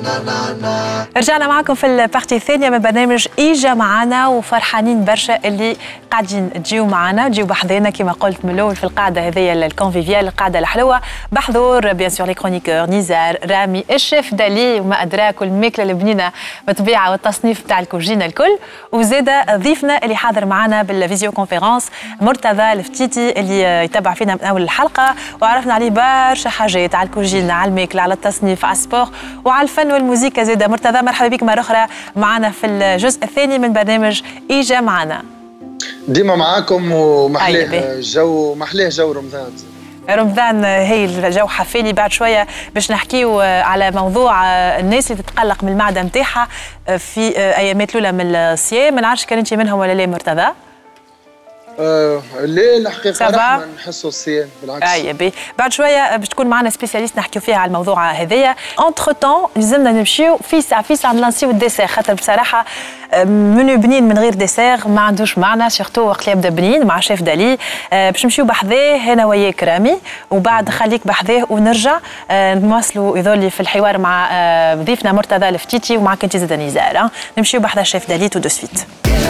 رجعنا معكم في البارتي الثانية من برنامج إيجا معنا، وفرحانين برشا اللي قاعدين تجيو معنا، تجيو بحذانا كما قلت من الأول في القاعدة هذه الكونفيفيال، القاعدة الحلوة بحضور بيان سور لي كرونيكور نزار، رامي، الشيف دالي وما أدراك، والماكلة البنينة مطبيعة والتصنيف بتاع الكوجينة الكل، وزادة ضيفنا اللي حاضر معنا بالفيديو كونفيرونس مرتضى الفتيتي اللي يتابع فينا من أول الحلقة، وعرفنا عليه برشا حاجات على الكوجينة، على الماكلة، على التصنيف، على السبور وعلى الفن والموسيقى زادة. مرتضى مرحبا بك مرة أخرى معنا في الجزء الثاني من برنامج إيجا معنا. ديما معاكم ومحليه جو، محليه جو رمضان هي الجو حفالي. بعد شويه باش نحكيو على موضوع الناس اللي تتقلق من المعده نتاعها في ايامات الاولى من الصيام. ما نعرفش كان انت منهم ولا لا مرتضى؟ لا الحقيقه رحمه نحسوا الصيام بالعكس. بي بعد شويه باش تكون معنا سبيسياليست نحكيو فيها على الموضوع هذايا. اونتر تون لازمنا نمشيو في ساعه نلانسيو الديسير، خاطر بصراحه منو بنين من غير ديسير ما عندوش معنى، سيرتو وقت اللي يبدا بنين مع شيف دالي. باش نمشيو بحذاه انا وياك رامي، وبعد خليك بحذاه ونرجع نواصلوا يظل في الحوار مع ضيفنا مرتضى الفتيتي ومعك انت زاد نزار. نمشيو بحذا شيف دالي تو دو سويت.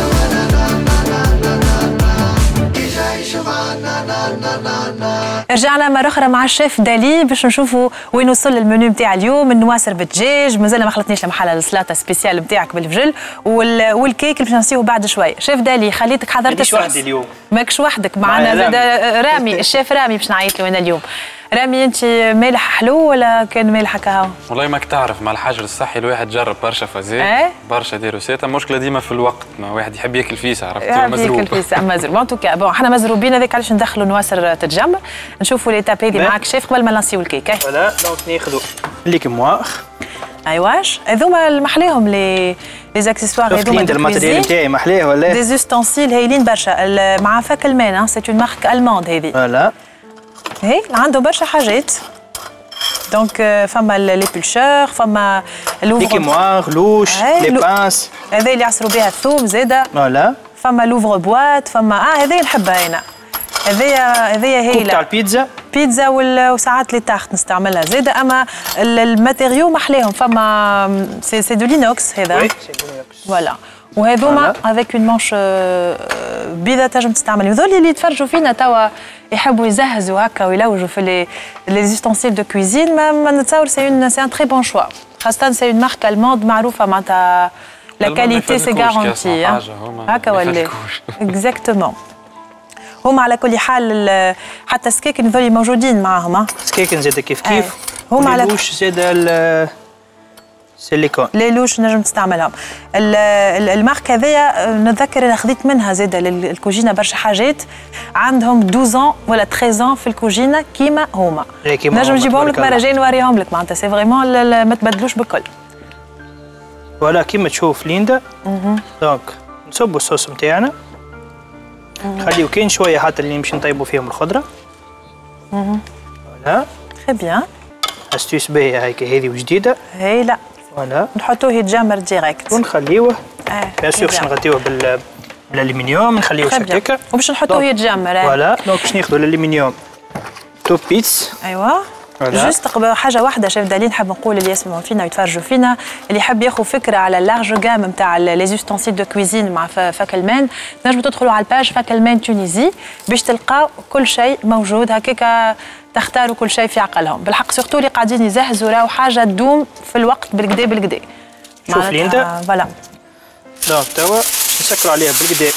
رجعنا مرة أخرى مع الشيف دالي باش نشوفوا وين وصل المنيو نتاع اليوم. النواسر بالدجاج مازال ما خلطنيش المحل السلاطة سبيسيال نتاعك بالفجل، والكيك اللي باش نسيوه بعد شوي. شيف دالي خليتك حضرت الصوص. ماكش وحدي اليوم، ماكش وحدك معنا زاد رامي الشيف رامي باش نعيط له انا اليوم. رامي انت مالح حلو ولا كان مالح هكا؟ والله ماك تعرف مع الحجر الصحي الواحد جرب برشا فازات برشا ديروسات، المشكله ديما في الوقت، ما واحد يحب ياكل فيسا، عرفت مزروب ياكل فيسا مزروب. ان توكا بون احنا مزروبين هذاك علاش ندخلوا نواسر تتجمع. نشوفوا ليتاب هذه معاك شيف قبل ما نلانسيو الكيك. فوالا دونك ناخذوا لي كيموار. ايواش هذوما محليهم لي زاكسيسوار هذوما الماتيريال نتاعي محليه ولا دي زوستونسيل هايلين برشا مع فاك المان. سي اون مارك الماند هذه. فوالا هي عنده برشا حاجات. دونك فما لي بولشور، فما لي كيموار، لوش، لي بانس، هذا اللي يعصروا بها الثوم زاده. فوالا فما لوفر بوات، فما هذه نحبها انا. هذيا هي تاع البيتزا، بيتزا وساعات لي تارت نستعملها زاده. اما الماتيريو محليهم، فما سي دو لينوكس هذا. فوالا وهذوما افيك اون مانش بيضه تنجم تستعمل. يظل اللي يتفرجوا فينا توا يحبوا يزهزوا هكا ويلوجوا في لي زيستونسيل دو كويزين. ما نتصور سي ان تري بون شوا، خاصه سي اون مارك الماند معروفه معناتها لا كاليتي سي غارونتي هكا ولا اكزاكتومون. هما على كل حال حتى السكيكن يظلوا موجودين معاهم. سكيكن زاد كيف هما على لوش زاد سيليكون. لي لوش نجم تستعملهم. المارك هذايا نتذكر انا خذيت منها زاده للكوجينه برشا حاجات. عندهم 12 ولا 13 في الكوجينه كيما هما. نجم نجيبهم لك مره جاي نوريهم لك معناتها سي فريمون ما تبدلوش بكل. فوالا كيما تشوف ليندا. دونك نصبوا الصوص نتاعنا، نخليو كاين شويه حتى اللي نمشي نطيبوا فيهم الخضره. فوالا تري بيان. استيس باهيه هيك هذه وجديده. هي لا فوالا نحطوه يتجمر ديريكت ونخليوه. بيان سور باش نغطيوه بالالومنيوم، نخليوه هكاكا وباش نحطوه يتجمر. فوالا دونك باش ناخذوا الالومنيوم تو بيتس. ايوا جوست حاجه واحده شيف دالي نحب نقول اللي يسمعوا فينا ويتفرجوا فينا، اللي يحب ياخذ فكره على اللارج جام نتاع لي زوستونسيل دو كويزين مع فاك المان، تنجموا تدخلوا على الباج فاك المان تونيزي باش تلقاو كل شيء موجود هكاكا، تختاروا كل شيء في عقلهم. بالحق سورتو اللي قاعدين يزهزوا راهو حاجه تدوم في الوقت بالكدا. شوف ليندا فوالا دونك توا نسكروا عليها بالكدا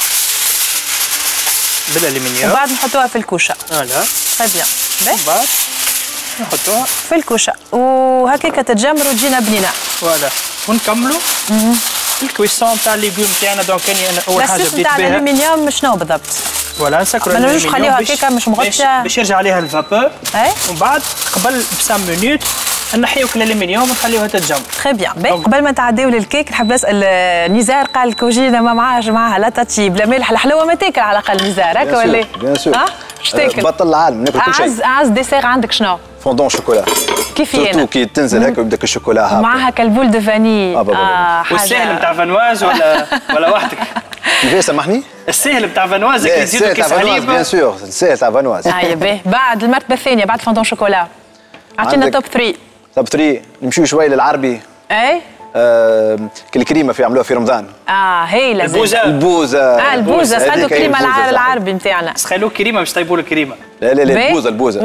بالالومنيوم، وبعد نحطوها في الكوشه. فوالا تري بيان. بعد نحطوها في الكوشه وهكاك تتجمر وتجينا بنينه. فوالا ونكملوا الكويسون تاع الليغوم تاعنا. دونك انا اول حاجه بديت بها الالومنيوم شنو بالضبط؟ فوالا نسكروا ما نجمش نخليوها هكاكا مش مغطيه باش يرجع عليها الفابور. ومن بعد قبل ب 5 مينوت نحيو الالومنيوم ونخليوها تتجمر. تري بيان. قبل ما نتعداو للكيك نحب نسال نزار، قال الكوجينه ما معاها لا تطيب لا ملح الحلوه، ما تاكل على الاقل نزار هكا ولا؟ بيان سور. اش تاكل؟ بطل العالم ناكل كل شيء. اعز ديسير عندك شنو؟ فوندون شوكولا. كيف انا؟ سورتو كي تنزل هكا ويبداك الشوكولا هابط معاها كالبول دو فاني. والساهل نتاع فانواز ولا وحدك؟ كيفاش سامحني؟ الساهل بتاع فانواز كي يزيدوا كيس حليب. بيان سور الساهل تاع فانواز. باهي. بعد المرتبه الثانيه بعد فوندون شوكولا اعطينا توب 3. توب 3 نمشيو شوي للعربي اي الكريمه في عملوها في رمضان. هايله. البوزه البوزه سخلوا الكريمه العربي نتاعنا. سخلوا كريمه باش طيبوا الكريمه. لا البوزه.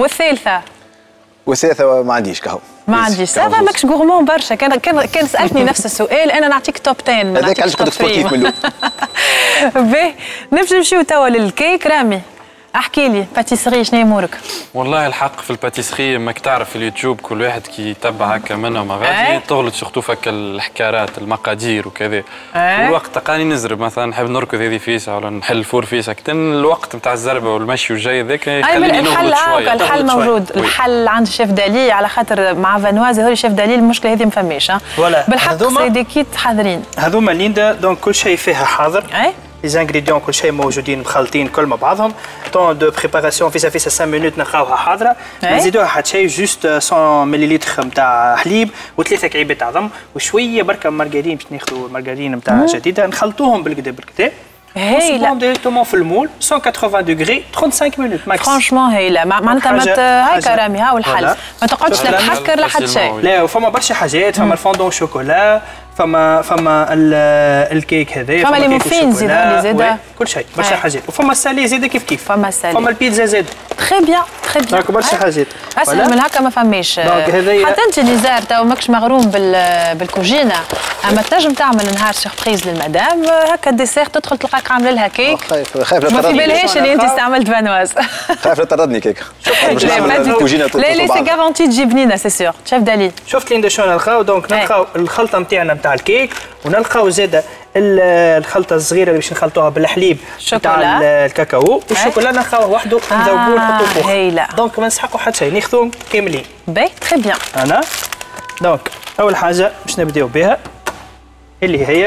والثالثه ما عنديش كهو. ما عنديش. سافا ماكش غورمون برشا. كان سالتني نفس السؤال انا نعطيك توب 10. هذاك علاش كنت سبورتيف من الاول. باهي نمشيو توا للكيك. رامي احكي لي باتيسري شنو امورك؟ والله الحق في الباتيسري ماك تعرف في اليوتيوب كل واحد كي يتبع هكا منهم مغازي تغلط سورتو فك الحكارات المقادير وكذا. والوقت تلقاني نزرب مثلا نحب نركض هذه فيسه ولا نحل الفور فيسه كتن الوقت نتاع الزربه والمشي والجاي ذاك يخليني نغلط شويه. الحل موجود. الحل عند الشيف دالي على خاطر مع فانواز هذول الشيف دالي المشكله هذه ما فماش. بالحق سيدي كيت حاضرين. هذوما ليندا دونك كل شيء فيها حاضر. لي زانغريديون كل شيء موجودين مخلطين كل مع بعضهم. طون دو بريباراسيون فيسا 5 مينوت نلقاوها حاضره. نزيدوها حتى شيء جوست 100 مليلتر نتاع حليب و3 كعيبات عظم وشويه بركه مارغرين باش ناخذوا المارغرين نتاع جديده نخلطوهم بالكدا. هايله. ديريكتومون في المول 180 دوغري 35 مينوت ماكس. فرانشمون هايله. معناتها هاكا رامي ها والحل ما تقعدش لا تحكر لا حتى شيء. لا وفما برشا حاجات. فما الفوندون شوكولا فما الكيك هذا فما لي موفين زيدا كل شيء برشا حاجات. وفما السالي زيدا كيف فما السالي فما البيتزا زيدا. تري بيان دونك برشا حاجات. اسهل من هكا ما فماش. حتى انت نزار تو ماكش مغروم بالكوجينه اما تنجم تعمل نهار سيربريز للمدام هكا الديسير تدخل تلقاك عامله لها كيك. خايف لا ما في بالهاش اللي انت استعملت فانواز. خايف لا تطردني كيك. لا سي غارونتي تجي بنينه سي سيغ. شاف دالي شفت لين شنو نلقاو. دونك نلقاو الخلطه نتاعنا نتاع الكيك ونلقاو زاده الخلطه الصغيره اللي باش نخلطوها بالحليب نتاع الكاكاو والشوكولا نلقاوه وحده نذوبوه نحطوه فوق. دونك ما نسحقوا حتى شيء ناخذوهم كاملين. باهي تري بيان. انا دونك اول حاجه باش نبداو بها اللي هي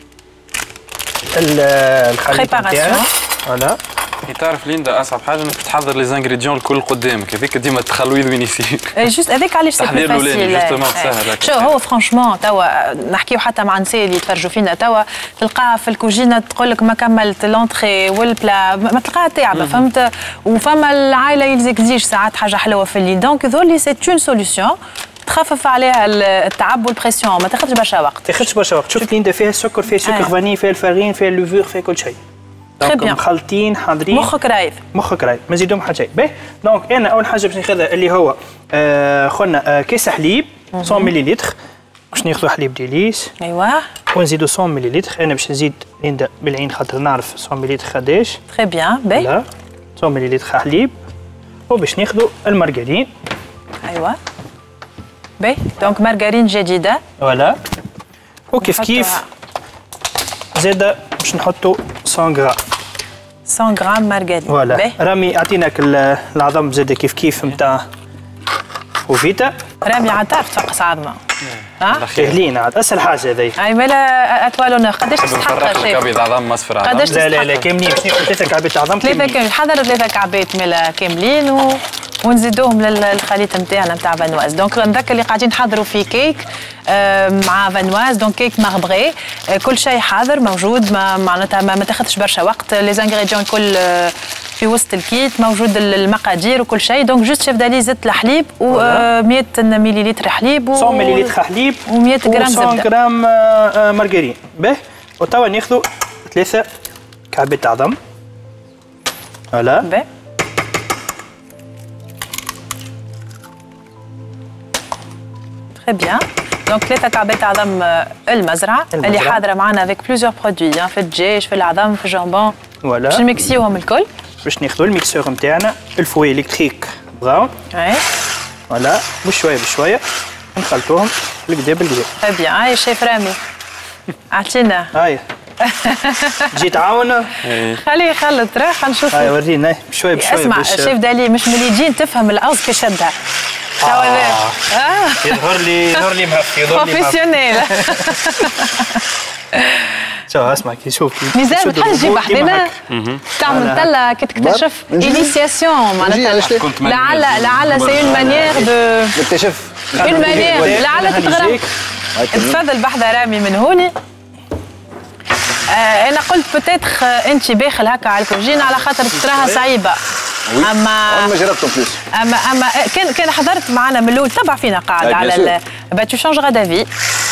الخليط نتاعنا. فوالا تعرف ليندا اصعب حاجه انك تحضر لي زانغريديون الكل قدامك هذيك ديما التخلويض وين يصير. جوست هذاك علاش سي تحضير الاولاني جوستومون سهل. شو هو فرانشمون توا نحكيو حتى مع النساء اللي يتفرجوا فينا توا تلقاها في الكوجينه تقول لك ما كملت لونتري والبلا ما تلقاها تعبه فهمت. وفما العائله يلزك ساعات حاجه حلوه في الليل. دونك ذولي سي اون سوليسيون تخفف عليها التعب والبريسيون ما تاخذش برشا وقت. شفت ليندا فيها السكر فيها سكر فاني فيها الفارين فيها اللوفور فيها كل شيء. دونك مخلطين حاضرين. مخك رايد ما نزيدوهم حتى شيء. باهي دونك انا اول حاجه باش ناخذها اللي هو خونا كيس حليب 100 مليلتر باش ناخذوا حليب ديليس. ايوا ونزيدوا 100 مليلتر. انا باش نزيد ليندا بالعين خاطر نعرف 100 مليلتر قداش. تري بيان. باهي 100 مليلتر حليب وباش ناخذوا المارغرين. ايوا باهي دونك مارغرين جديده. فوالا وكيف زاده باش نحطوا 100 غرام 100 غرام مارغرين. فوالا رامي اعطيناك العظم زاده كيف نتاع وفيتا. رامي عاد تعرف تفقس عظمه. سهلين عاد اسهل حاجه هذي. اي مالا اتوالون قداش تستحق شيء؟ كعبة عظم مصفر عظم. قداش تستحق؟ لا كاملين باش ناخذ 3 كعبات عظم كاملين. حضر 3 كعبات مالا كاملين ونزيدوهم للخليط نتاعنا نتاع فانواز. دونك نذكر اللي قاعدين نحضروا في كيك مع فانواز. دونك كيك مغبغي كل شيء حاضر موجود معناتها ما تاخذش برشا وقت. لي زانغريديون الكل في وسط الكيت موجود المقادير وكل شيء. دونك جوست شيف دالي زدت الحليب و100 مليلتر حليب 100 مليلتر حليب و100 غرام زبده 100 غرام مارغرين. باهي وتوا ناخذوا 3 كعبات عظم. فوالا باهي تري بيان. دونك 3 كعبات عظم المزرعه اللي حاضره معنا افيك بليزيور برودوي في الدجاج في العظم في الجامبون. فوالا باش نميكسيوهم الكل. باش ناخذوا الميكسور نتاعنا الفوي الكتريك براون. فوالا بشويه نخلطوهم بالكدا. تري بيان. هاي الشيف رامي اعطينا. هاي جيت تعاون. خليه يخلط خلينا نشوف. هاي ورينا بشويه اسمع الشيف دالي مش ملي تجي تفهم العوز كي شدها. يظهر لي مهفي بروفيسيونيل. شوف اسمع كي شوف ميزان تحب تجيب وحدنا تعمل تلا كي تكتشف انيسياسيون معناتها لعل سي اون مانيير دو نكتشف اون مانيير لعل تتغرب. تفضل بحذا رامي من هوني. انا قلت بوتيتر انت باخل هكا على الكوجين على خاطر تراها صعيبه. اما ما جربتهم بلوس. اما كان حضرت معنا من الاول تبع فينا قاعد على با تو شونجرا دافي.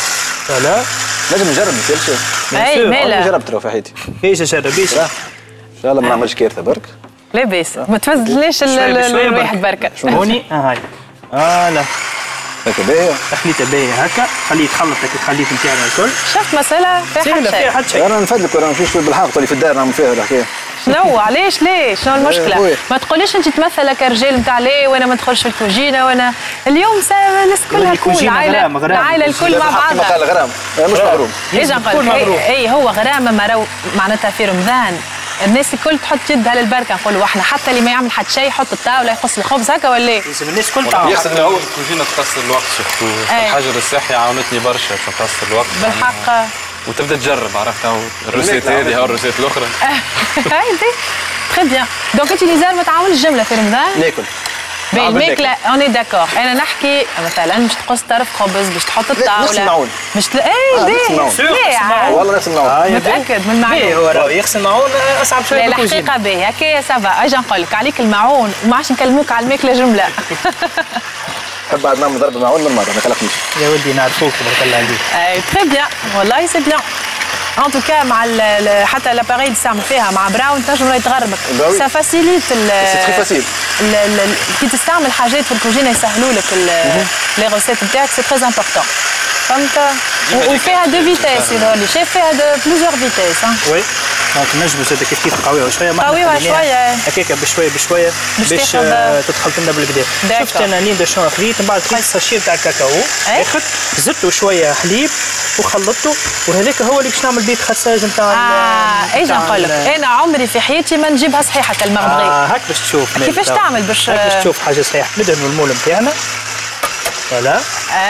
فوالا نجم نجرب ما يسالش. اي مالا جربت في حياتي. ايش جربيش؟ ان شاء الله ما نعملش كارثه برك. لاباس ما تفزلناش الواحد بركه. هوني هاي لا هكا باهيه تخليطه باهيه هكا خليه يتخلط هكا الخليط نتاعنا الكل. شفت مساله فيها حد شيء. انا نفدلك وانا نمشيش بالحق تولي في الدار نعمل فيها الحكايه. شنو علاش ليش شنو المشكله؟ ما تقوليش انت تمثل كرجال نتاع ليه وانا ما ندخلش في الكوجينه وانا اليوم الناس كلها تكون العائله الكل مع بعضها. قال غرام مش مغروم. ايش نقول اي هو غرامه معناتها في رمضان الناس الكل تحط يدها للبركه نقولوا احنا حتى اللي ما يعمل حتى شيء يحط الطاوله يقص الخبز هكا ولا ايه؟ لازم الناس الكل تعاون. يقصد هو الكوجينه تقصر الوقت شفتوا الحجر الصحي عاونتني برشا باش نقصر الوقت بالحق. وتبدا تجرب عرفت الروسيت هذه او الروسيت الاخرى. هاي تري بيان. دونك انت نزار ما تعاونش جمله في رمضان؟ ناكل الماكله اوني داكور. انا نحكي مثلا باش تقص طرف خبز باش تحط الطاوله نفس المعون باش ليه والله نفس المعون. متاكد من المعون. هو يغسل المعون اصعب شويه. لا الحقيقه باهي هكايا سافا. اجي نقول لك عليك المعون وما عادش نكلموك على الماكله جمله. نحب بعد نعمل ضرب معون من المره ما قلقنيش. يا ولدي نعرفوك تبارك الله عليك. اي تري بيان والله سي بيان. ان توكا مع حتى لاباري اللي تستعمل فيها مع براون تنجم تغربك. سا فاسيليت سي تري فاسيل. كي تستعمل حاجات في الكوجينه يسهلوا لك لي روسيت نتاعك سي تري امبورتون. فهمت؟ وفيها دو فيتيس هذولي شايف فيها دو بليزيور فيتيس. وي دونك نجموا زاد كيف تقويوها شويه. قويوها شويه هكاك بشويه باش تدخل لنا بالكدا. شفت انا لين شنو خليت من بعد خليت الساشيه تاع الكاكاو اخذت زدته شويه حليب وخلطته وهذاك هو اللي باش نعمل بيه الخساج نتاع. ايش نقول لك انا عمري في حياتي ما نجيبها صحيحه المغربي. هاك باش تشوف كيفاش تعمل باش تشوف حاجه صحيحه. ندهنوا المول نتاعنا فوالا.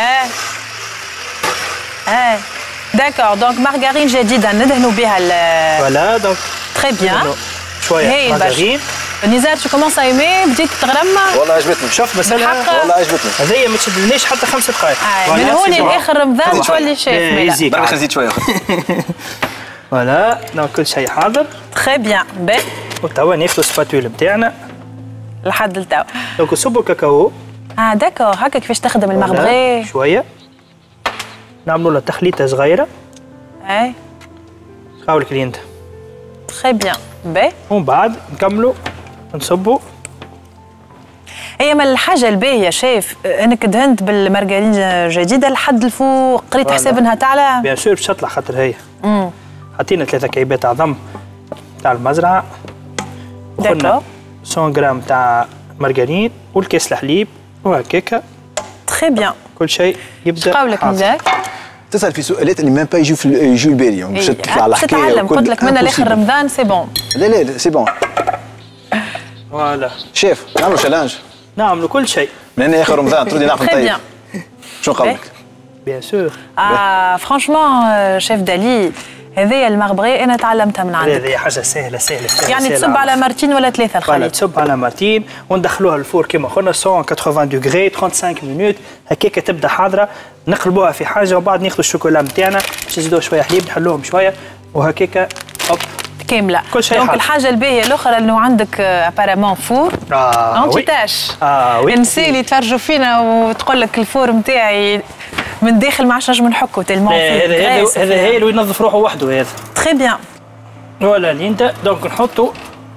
داكور دونك مارغارين جديده ندهنوا بها فوالا دونك تري بيان شويه مارغارين. نزار تو كومونس ايمي بديت تغرم. والله عجبتني. شوف مثلا والله عجبتني. هذيا ما تشدلنيش حتى 5 دقائق. من هون لاخر رمضان تولي شيف. برك نزيد شويه. فوالا دونك كل شيء حاضر. تري بيان باهي. وتوا ناخذ السباتول نتاعنا لحد التو. دونك نصبوا الكاكاو. داكور هكا كيفاش تخدم المغربي. شويه نعملوا له تخليطه صغيره. خاولك لي انت. تري بيان باهي. ومن بعد نكملوا نصبوا. هي من الحاجه الباهيه شايف انك دهنت بالمارغرين جديده لحد الفوق قريت حساب انها تعلى. بيان سور باش تطلع خاطر هي. حطينا 3 كعيبات عظم تاع المزرعه. داكور 100 غرام تاع مارغرين والكاس الحليب وهكاكا. تري بيان. كل شيء يبدا. قولك نزار. تسال في سؤالات اللي ميم با يجوا البالي باش تطلع على الحكايه. تتعلم قلت لك من لاخر رمضان سي بون. لا سي بون. فوالا شيف نعملوا تشالنج. نعملوا كل شيء. من اخر رمضان تردي نعرف نطيب. شنو قولك؟ بيان سور. فرانشمون شيف دالي هذه المغبري انا تعلمتها من عندك. هذه حاجه سهله يعني تصب على مرتين ولا 3 الخليط. ولا تصب على مرتين وندخلوها الفور كما قلنا 180 دوغري 35 مينوت هكاك تبدا حاضره. نقلبوها في حاجه وبعد ناخذوا الشوكولا نتاعنا باش نزيدوه شويه حليب نحلوهم شويه وهكاك هوب كامله. كل شيء دونك الحاجه الباهيه الاخرى انه عندك ابارامون فور انتي تاش. النساء اللي يتفرجوا فينا وتقول لك الفور نتاعي من داخل ما عادش نجم نحكوا تلمون فيه. هذا هي اللي ينظف روحه وحده هذا. تري بيان. فوالا اللي انت دونك نحطوا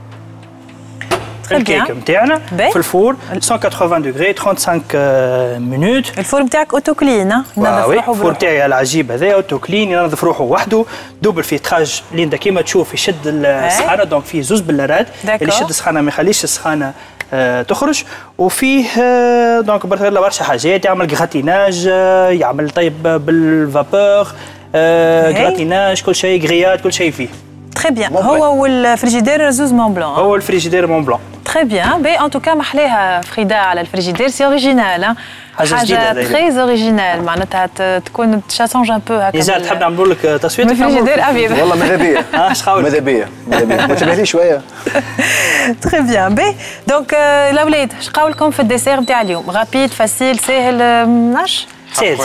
الكيك نتاعنا في الفور 180 دوغري 35 مينوت. الفور نتاعك اوتو كلين ينظف روحه بروحه. الفور نتاعي العجيب هذا اوتو كلين ينظف روحه وحده. دوبل فيتراج ليندا كيما تشوف يشد السخانه دونك فيه زوز بلارات اللي يشد السخانه ما يخليش السخانه تخرج. وفيه دونك برشا حاجات يعمل غراتيناج يعمل طيب بالفابور غراتيناج كل شيء غريات كل شيء فيه. تري بيان. هو والفريجيدير زوز مون بلون. هو الفريجيدير مون بلون. تري بيان باهي ان توكا محلاها فريدا على الفريجيدير سي اوريجينال. حاجه تري اوريجينال معناتها تكون تشاسونج ان بو هكا. إذا تحب نعملوا لك تصويت الفريجيدير ابيض. والله ماذا بيا. اش خاولك؟ ماذا بيا ما تبهلي شويه. تري بيان باهي دونك الاولاد اش قولكم في الديسير نتاع اليوم؟ رابيد فاسيل ساهل ناش؟ ساهل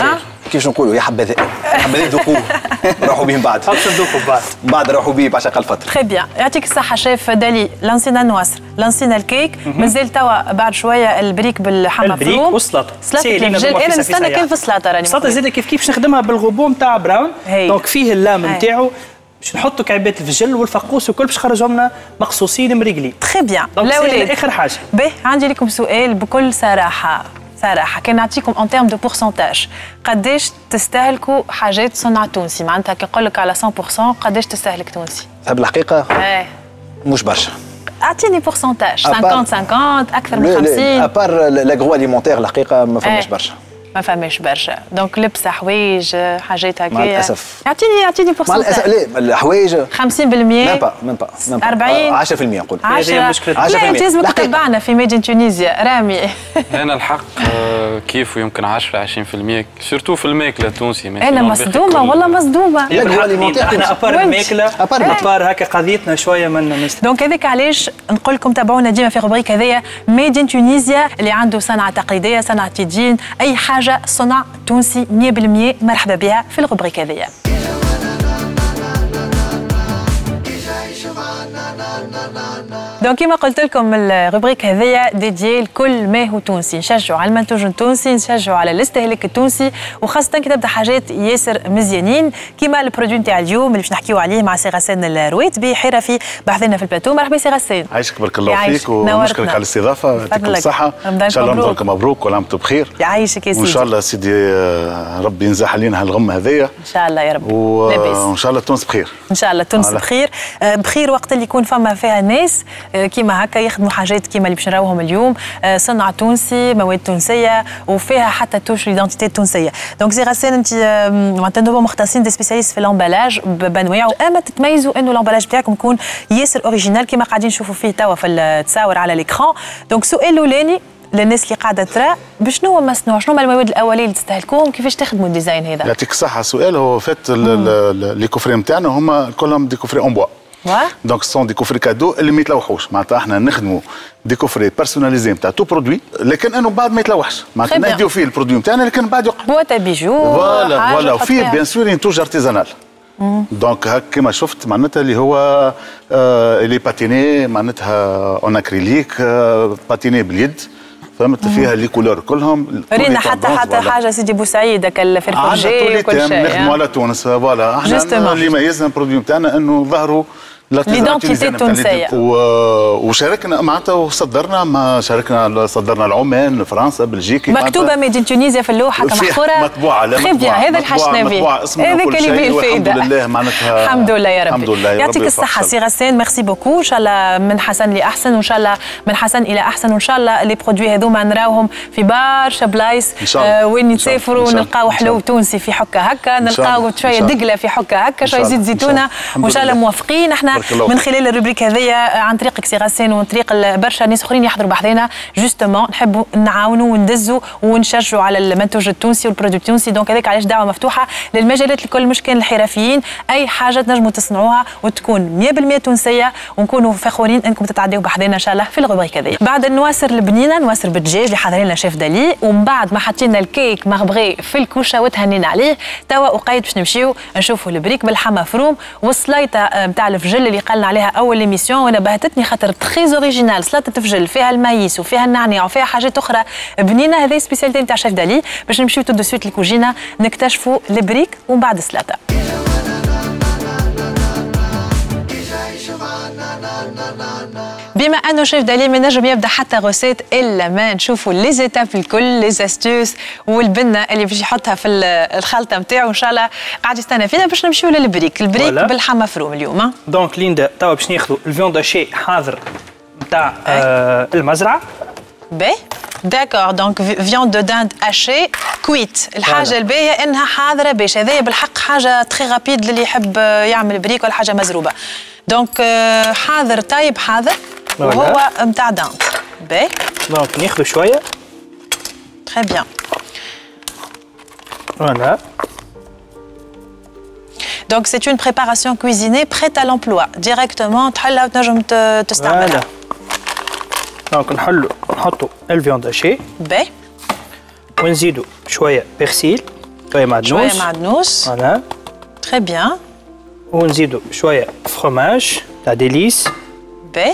كيفاش نقولوا يا حبذا ذوقوه روحوا بهم بعد ذوقوا بعد روحوا به بعشق الفطر. تري بيان، يعطيك الصحة شيف دالي. لانسينا النواصر، لانسينا الكيك، مازال توا بعد شوية البريك بالحمى مفروم. البريك والسلطة. سلطة الفجل، أنا نستنى كيف السلطة راني. السلطة زاد كيف باش نخدمها بالغوبو نتاع براون، دونك فيه اللام نتاعو باش نحطوا كعبات الفجل والفقوس وكل باش نخرجوا لنا مقصوصين مريقلين. تري بيان. لا آخر حاجة. باهي عندي لكم سؤال بكل صراحة. كان نعطيكم اون تيرم دو بورسنتاج قداش تستهلكوا حاجات صنع تونسي؟ معناتها كي نقول لك على 100% قداش تستهلك تونسي؟ تحب الحقيقه؟ مش برشا. اعطيني بورسنتاج 50 اكثر من 50. ابار لاغرو اليمونتير الحقيقه ما فماش برشا. ما فماش برشا، دونك لبسه حوايج حاجات هكايا. مع الاسف. اعطيني بورسنتاج. مع الاسف لا الحوايج 50%. من با 40 10% نقول. 10% لا انت لازمك تتبعنا في ميدين تونيزيا رامي. انا الحق كيف يمكن 10 20% سورتو في الماكله التونسي. انا مصدومه والله مصدومه. احنا ابار الماكله ابار هكا قضيتنا شويه من دونك هذاك علاش نقول لكم تابعونا ديما في روبريك هذيا ميدين تونيزيا اللي عنده صنعه تقليديه صنعه تيجين اي حاجه صنع تونسي 100% مرحبا بها في الروبريك هذيا. دونك كيما قلت لكم الروبريك هذيا ديديي لكل ما هو تونسي، نشجعوا على المنتوج التونسي، نشجعوا على الاستهلاك التونسي، وخاصة كي تبدا حاجات ياسر مزيانين كيما البرودوي نتاع اليوم اللي باش نحكيو عليه مع سي غسان الرويتبي حرفي بحثنا في البلاتو. مرحبا سي غسان. عايشك بارك الله فيك ونشكرك على الاستضافة، يعطيكم الصحة، ان شاء الله رمضانكم مبروك ولا عامكم بخير. يعيشك يا سيدي. وان شاء الله سيدي ربي ينزح علينا هالغمة هذيا ان شاء الله يا رب. وان شاء الله تونس بخير. ان شاء الله تونس بخير، بخير وقت اللي يكون فما فيها ناس كيما هكا يخدموا حاجات كيما اللي باش نراوهم اليوم، صنع تونسي، مواد تونسيه وفيها حتى توش ليدونتيتي التونسيه. دونك سي غسان انت معناتها انتم مختصين دي سبيسياليست في الامبلاج بانواعه، اما تتميزوا انه الامبلاج بتاعكم يكون ياسر اوريجينال كيما قاعدين نشوفوا فيه توا في التصاور على ليكران. دونك سؤال الاولاني للناس اللي قاعده ترى بشنو هو مصنوع، شنو هما المواد الاوليه اللي تستهلكوهم، كيفاش تخدموا الديزاين هذا؟ يعطيك الصحه. سؤال هو فات لي كوفري نتاعنا هما كلهم دي كوفري اون بوا. دونك سون دي كوفري كادو اللي ما يتلوحوش، معناتها احنا نخدموا دي كوفري بيرسوناليزي نتاع تو برودوي لكن انه بعد ما يتلوحش، معناتها نديو فيه البرودوي نتاعنا لكن بعد يقعد بوات بيجو فوالا وفيه بيان سور ان توج ارتيزانال. دونك هاك كما شفت معناتها اللي هو اللي باتيني معناتها اون اكريليك باتيني باليد، فهمت فيها لي كولور كلهم رينا حتى حاجه سيدي بوسعيد هكا الفرفوجي وكل شيء نخدموا على تونس. فوالا احنا اللي ميزنا البرودوي نتاعنا انه ظهروا ليدونتيتي التونسيه وشاركنا معناتها وصدرنا صدرنا لعمان فرنسا بلجيكا مكتوبه ميدين تونيزيا في اللوحه كمحفوره مطبوعه هذا اللي حشنا به هذاك اللي فيه الفائده. الحمد لله معناتها الحمد لله يا ربي. الحمد لله يعطيك الصحه سي غسان، ميرسي بوكو. ان شاء الله من حسن لاحسن وان شاء الله من حسن الى احسن وان شاء الله لي برودوي هذوما نراوهم في برشا بلايص وين نسافروا نلقاو حلو تونسي في حكه هكا، نلقاو شويه دقله في حكه هكا، شويه زيت زيتونه وان شاء الله موافقين احنا من خلال الروبريك هذيا عن طريقك سي غسان وعن طريق برشا ناس اخرين يحضروا بحذنا جوستومون نحبوا نعاونوا وندزوا ونشجعوا على المنتوج التونسي والبرودكت التونسي. دونك هذاك علاش دعوه مفتوحه للمجالات لكل مشكل الحرفيين، اي حاجه تنجموا تصنعوها وتكون 100% تونسيه ونكونوا فخورين انكم تتعداو بحذنا ان شاء الله في الروبريك هذيا. بعد النواسر البنينه نواسر بالدجاج اللي حضر لنا شيف دالي، ومن بعد ما حطينا الكيك مغبغي في الكوشه وتهنينا عليه توا وقيت باش نمشيو نشوفوا البريك بالحمى مفروم والسلايطه نتاع الفجل اللي قالنا عليها اول ايميسيون وانا بهتتني خاطر تريز اوريجينال، سلطه فجل فيها المايس وفيها النعناع وفيها حاجات اخرى بنينه. هذه سبيسياليتي نتاع شيف دالي باش نمشيو تو دو سويت للكوجينه نكتشفوا البريك ومن بعد السلطه. بما انه شيف دالي ما نجم يبدا حتى غوسيت الا ما نشوفوا لي زيتاب الكل، لي زاستوس والبنه اللي باش يحطها في الخلطه نتاعو ان شاء الله قاعد يستنى فينا باش نمشيو للبريك. البريك بالحمى مفروم اليوم. دونك ليندا توا باش ناخذوا الفيوند هاشي حاضر نتاع المزرعه. باهي داكور. دونك فيوند دو داند هاشي كويت. الحاجه الباهيه انها حاضره باش هذايا بالحق حاجه تري رابيد للي يحب يعمل بريك ولا حاجه مزروبه. دونك حاضر طيب حاضر وهو نتاع داند. باهي دونك ناخذ شويه. تري بيان. فوالا. دونك سي اون بريباراسيون كويزيني بريت à l'emploi ديريكتومون تحلها وتنجم تستعملها. دونك نحطوا الفيوند هاشي. باهي. ونزيدوا شويه بيرسيل. شويه معدنوس. شويه معدنوس. فوالا. تري بيان. ونزيدوا شويه فروماج تاع ديليس. باهي.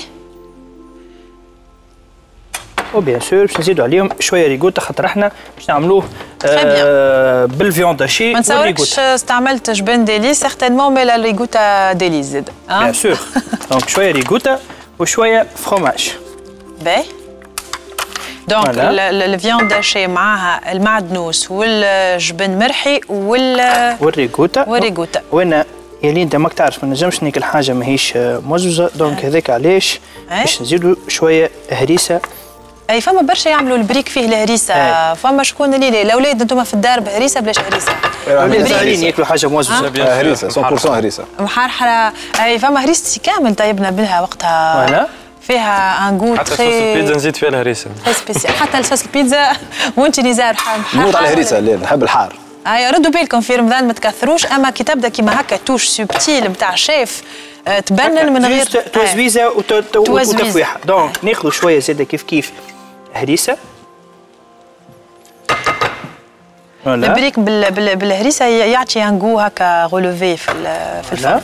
وبيان سور باش نزيدوا عليهم شويه ريغوتا خاطر احنا باش نعملوه بالفيوند هاشي. ما نتصوركش استعملت جبن ديليس سيغتينمون مي لا ريغوتا ديليس زاد. بيان سور. دونك شويه ريغوتا وشويه فروماج. باهي. دونك الفيوند هاشي معاها المعدنوس والجبن مرحي والريغوتا. وانا يا لي انت ماك تعرف ما نجمش ناكل حاجه ماهيش مزوزه دونك هذاك علاش باش نزيدوا شويه هريسه. اي فما برشا يعملوا البريك فيه الهريسه. فما شكون اللي الاولاد انتم في الدار بهريسه بلاش هريسه. الاولاد صغيرين ياكلوا حاجه موزوزه. هريسه 100% هريسه محرحره. اي فما هريستي كامل طيبنا بها وقتها. فوالا. فيها ان جو حتى صوص البيتزا نزيد فيها الهريسه. تري سبيسيال. حتى صوص البيتزا وانت نزار نموت على الهريسه. لا نحب الحار. ردوا بالكم في رمضان ما تكثروش اما كي تبدا كيما هكا توش سوبتيل نتاع شيف تبنن من غير توزويزه وتفويحه. دونك ناخذوا شويه زاده كيف هريسه. البريك بالهريسه يعطي ان جو هكا غولوفي في الفرن.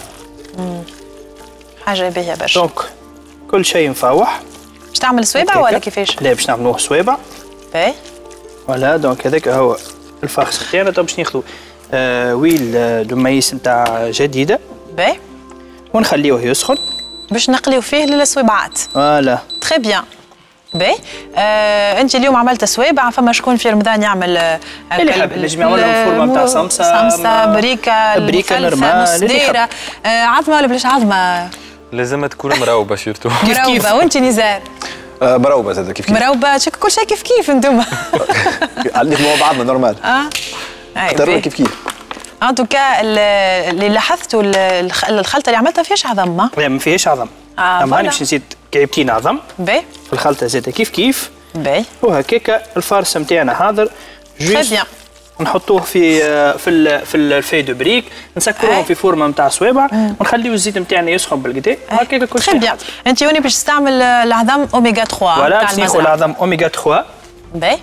حاجه باهيه برشا. دونك كل شيء مفوح. باش تعمل صويبع ولا كيفاش؟ لا باش نعملوه صويبع. باهي. فوالا دونك هذاك هو الفاخس تاعنا. باش ناخذوا ويل دميس نتاع جديده. باهي. ونخليوه يسخن باش نقليو فيه للصويبعات. فوالا. تري بيان. باهي. انت اليوم عملت صويبع. فما شكون في رمضان يعمل اللي يحب نجم يعمل لهم فورمه نتاع صمصه بريكه نورمال دايره عظمه ولا بلاش عظمه؟ لازم تكون مروبه سيرتو. مروبه. وانت نزار؟ مروبه زاد كيف مروبه. كل شيء كيف انتم. عندك مع بعضنا نورمال. اختاروا كيف ان توكا اللي لاحظتوا الخلطه اللي عملتها فيهاش عظم. لا ما فيهاش عظم. اما باش نزيد كعيبتين عظم. باهي. في الخلطه زاد كيف. باهي. وهكاكا الفارس نتاعنا حاضر. جوست نحطوه في الفي دو بريك نسكروهم في فورمه نتاع صوابع ونخليو الزيت نتاعنا يسخن بالكدا وهكاكا كل شيء. بيان. انت هوني باش تستعمل العظم اوميغا 3. فوالا باش ناخذ العظم اوميغا 3. باهي.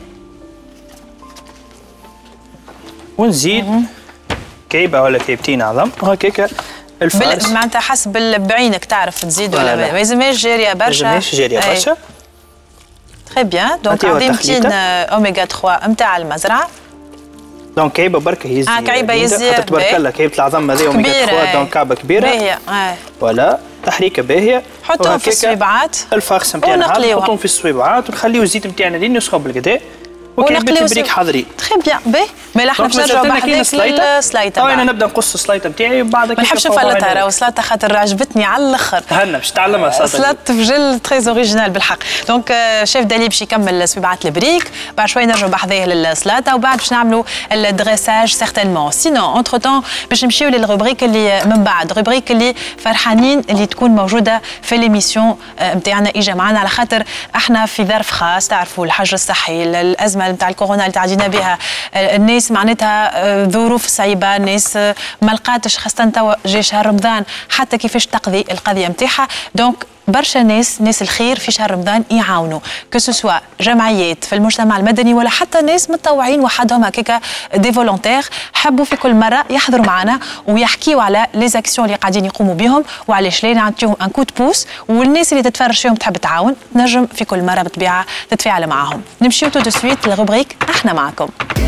ونزيد كعيبه ولا كعيبتين عظم وهكاكا الفارس. معناتها حسب بعينك تعرف تزيد ولا ما لازمهاش جاريه برشا. ما لازمهاش جاريه برشا. تري بيان. دونك عظيمتين اوميغا 3 نتاع المزرعه. دونك كعيبه برك يزي. كعيبه يزي. تبارك الله كعيبه العظم هذه اوميغا 3 دونك كعبه كبيره. باهيه. فوالا تحريكه باهيه. حطوهم في الصويبعات. الفاخس نتاعنا نحطوهم في الصويبعات ونخليو الزيت نتاعنا لين يسخن بالكدا. وكعيبه البريك حاضرين. تري بيان. باهي. مي احنا باش نرجعوا بعدك للسلايطه. انا نبدا نقص السلايطه نتاعي وبعدك ما نحبش نفلتها راهو السلاطه خاطر عجبتني على الاخر. تهنى باش تعلمها سلاطه فجل تري اوريجينال بالحق. دونك شيف دالي باش يكمل صويبعات البريك بعد شوي نرجعوا بحذاه للسلاطه وبعد باش نعملوا الدريساج سيغتينمون. سينون انتر تون باش نمشيو للروبريك اللي من بعد روبريك اللي فرحانين اللي تكون موجوده في ليميسيون نتاعنا اجا معنا على خاطر احنا في ظرف خاص. تعرفوا الحجر الصحي الازمه نتاع الكورونا اللي تعدينا بها الناس معناتها ظروف صعيبه. الناس ما لقاتش خاصه توا جاي شهر رمضان حتى كيفاش تقضي القضيه نتاعها. دونك برشا ناس الخير في شهر رمضان يعاونوا كسوسوا جمعيات في المجتمع المدني ولا حتى ناس متطوعين وحدهم هكاكا دي فولونتير حبوا في كل مره يحضروا معنا ويحكيوا على لي زاكسيون اللي قاعدين يقوموا بهم وعلاش لا نعطيهم ان كود بوس. والناس اللي تتفرج فيهم تحب تعاون نجم في كل مره بالطبيعه تتفاعل معاهم. نمشيو تو دو سويت للروبريك احنا معكم.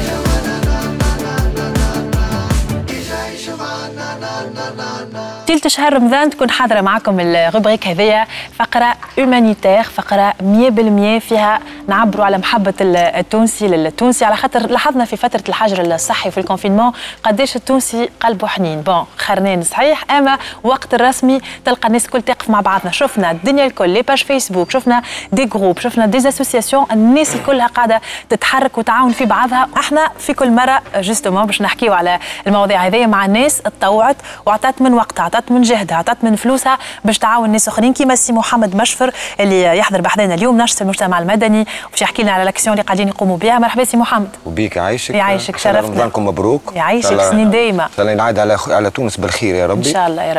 تلت شهر رمضان تكون حاضره معكم الروبريك هذيا فقره هومانيتير فقره 100% فيها نعبروا على محبه التونسي للتونسي على خاطر لاحظنا في فتره الحجر الصحي في الكونفينمون قداش التونسي قلبه حنين. بون خرنان صحيح اما وقت الرسمي تلقى الناس الكل تقف مع بعضنا. شفنا الدنيا الكل لي باج فيسبوك شفنا دي جروب شفنا دي اسوسياسيون الناس كلها قاعده تتحرك وتعاون في بعضها. احنا في كل مره جوستومون باش نحكيو على المواضيع هذيا مع الناس تطوعت وعطات من وقتها عطات من جهدها عطات من فلوسها باش تعاون ناس اخرين كيما السي محمد مشفر اللي يحضر بحذانا اليوم ناشط المجتمع المدني وباش يحكي لنا على الاكسيون اللي قاعدين يقوموا بها. مرحبا سي محمد. وبيك يعيشك. يعيشك شرفتنا. رمضانكم مبروك. يعيشك سنين دايمه. ان شاء الله ينعاد على تونس بالخير يا ربي. ان شاء الله يا ربي.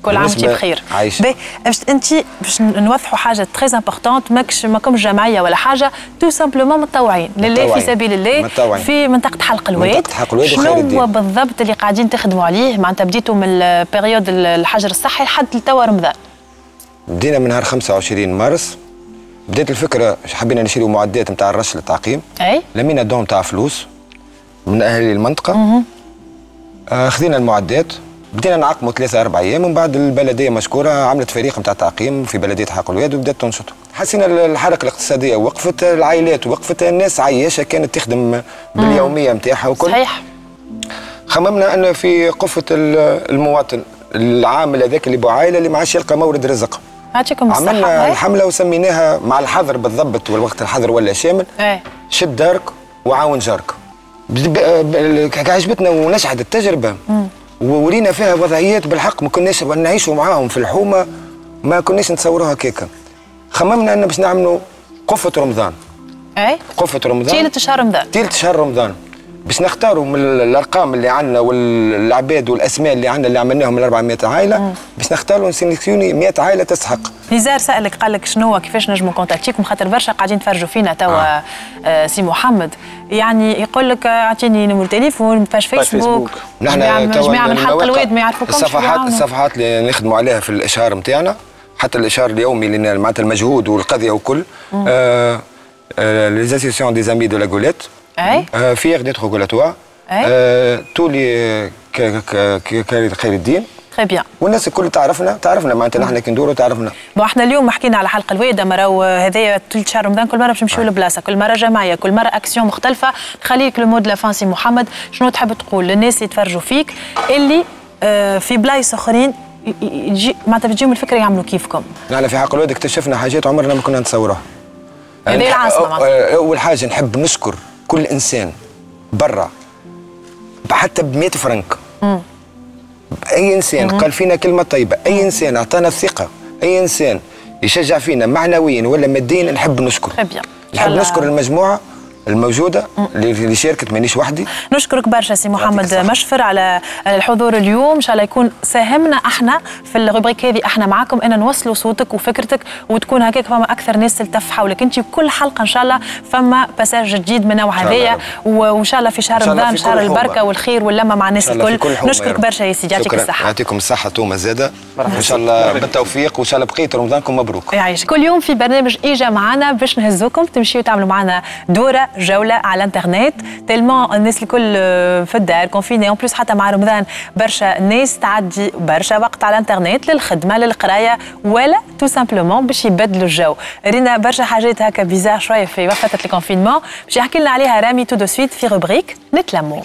كل عام وانت بخير. باش انت باش نوضحوا حاجه تري امبورطونت، ماكمش جمعيه ولا حاجه، تو سامبلومون متطوعين لله في سبيل الله في منطقه حلق الواد. شنو بالضبط اللي قاعدين تخدموا عليه؟ معناتها بديتوا من البريود الحجر الصحي لحد توا رمضان. بدينا من نهار 25 مارس، بدات الفكره حبينا نشريوا معدات نتاع الرش للتعقيم. لمينا دون نتاع فلوس من اهالي المنطقه. خذينا المعدات، بدينا نعقموا 3-4 ايام، ومن بعد البلديه مشكوره عملت فريق نتاع تعقيم في بلديه حلق الواد وبدات تنشط. حسينا الحركه الاقتصاديه وقفت، العائلات وقفت، الناس عايشه كانت تخدم باليوميه نتاعها وكل. صحيح. خممنا ان في قفه المواطن العامل هذاك اللي بعائله اللي ما عادش يلقى مورد رزق. عملنا الحمله وسميناها مع الحظر بالضبط، والوقت الحظر ولا شامل. شد دارك وعاون جارك. عجبتنا ونجحت التجربه. وورينا فيها وضعيات بالحق ما كناش نعيشوا معاهم في الحومه، ما كناش نتصوروها كيكا. خممنا ان باش نعملوا قفه رمضان. قفه رمضان تيلة شهر رمضان. تيلة شهر رمضان باش نختاروا من الارقام اللي عندنا والعباد والاسماء اللي عندنا اللي عملناهم من 400 عائله، باش نختاروا نسيليكسيوني 100 عائله تستحق. نزار سالك قال لك شنو كيفاش نجموا كونتاكتيكم، خاطر برشا قاعدين يتفرجوا فينا توا. سي محمد يعني يقول لك اعطيني نمر تليفون، باش فيسبوك. نحن جماعه من حلق الواد ما يعرفوكمش. الصفحات اللي نخدموا عليها في الاشهار نتاعنا، حتى الاشهار اليومي اللي معناتها المجهود والقضيه وكل. les associations des amis de la Golette. Fiers d'être régulatoire. tous les خير الدين. تري بيان. والناس الكل تعرفنا معناتها نحن كي ندوروا تعرفنا. احنا اليوم حكينا على حلق الواد، راهو هذايا ثلث شهر رمضان كل مره باش نمشيو لبلاصه، كل مره جمعيه، كل مره اكسيون مختلفه. خليك لو مود لا فان سي محمد، شنو تحب تقول للناس اللي يتفرجوا فيك اللي في بلايص اخرين معناتها بتجيهم الفكره يعملوا كيفكم؟ نحن في حلق الواد اكتشفنا حاجات عمرنا ما كنا نتصورها. هذه العاصمه معناتها. اول حاجه نحب نشكر كل انسان برا حتى ب 100 فرنك. اي انسان قال فينا كلمه طيبه، اي انسان اعطانا الثقه، اي انسان يشجع فينا معنويا ولا ماديا نحب نشكر. نحب نشكر المجموعه الموجوده اللي شاركت، مانيش وحدي. نشكرك برشا سي محمد مشفر على الحضور اليوم، ان شاء الله يكون ساهمنا احنا في الروبريك هذه، احنا معاكم ان نوصلوا صوتك وفكرتك وتكون هكاك فما اكثر ناس تلتف حولك انت. كل حلقه ان شاء الله فما باساج جديد من نوع هذايا، وان شاء الله في شهر رمضان شهر البركه والخير واللمه مع الناس الكل. نشكرك برشا يا سيدي، يعطيك الصحه. يعطيكم الصحه توما زاده، ان شاء الله بالتوفيق، وان شاء الله بقيه رمضانكم مبروك. يعيشك. كل يوم في برنامج اجا معنا باش نهزوكم تمشيوا تعملوا معنا دوره جوله على الانترنت، تيلمون الناس الكل في الدار كونفيني، اون بليس حتى مع رمضان برشا ناس تعدي برشا وقت على الانترنت للخدمه للقرايه ولا تو سامبلومون باش يبدلوا الجو. رينا برشا حاجات هكا بيزار شويه في فتره الكونفينمون باش يحكي لنا عليها رامي تو دو سويت في روبريك نتلموا.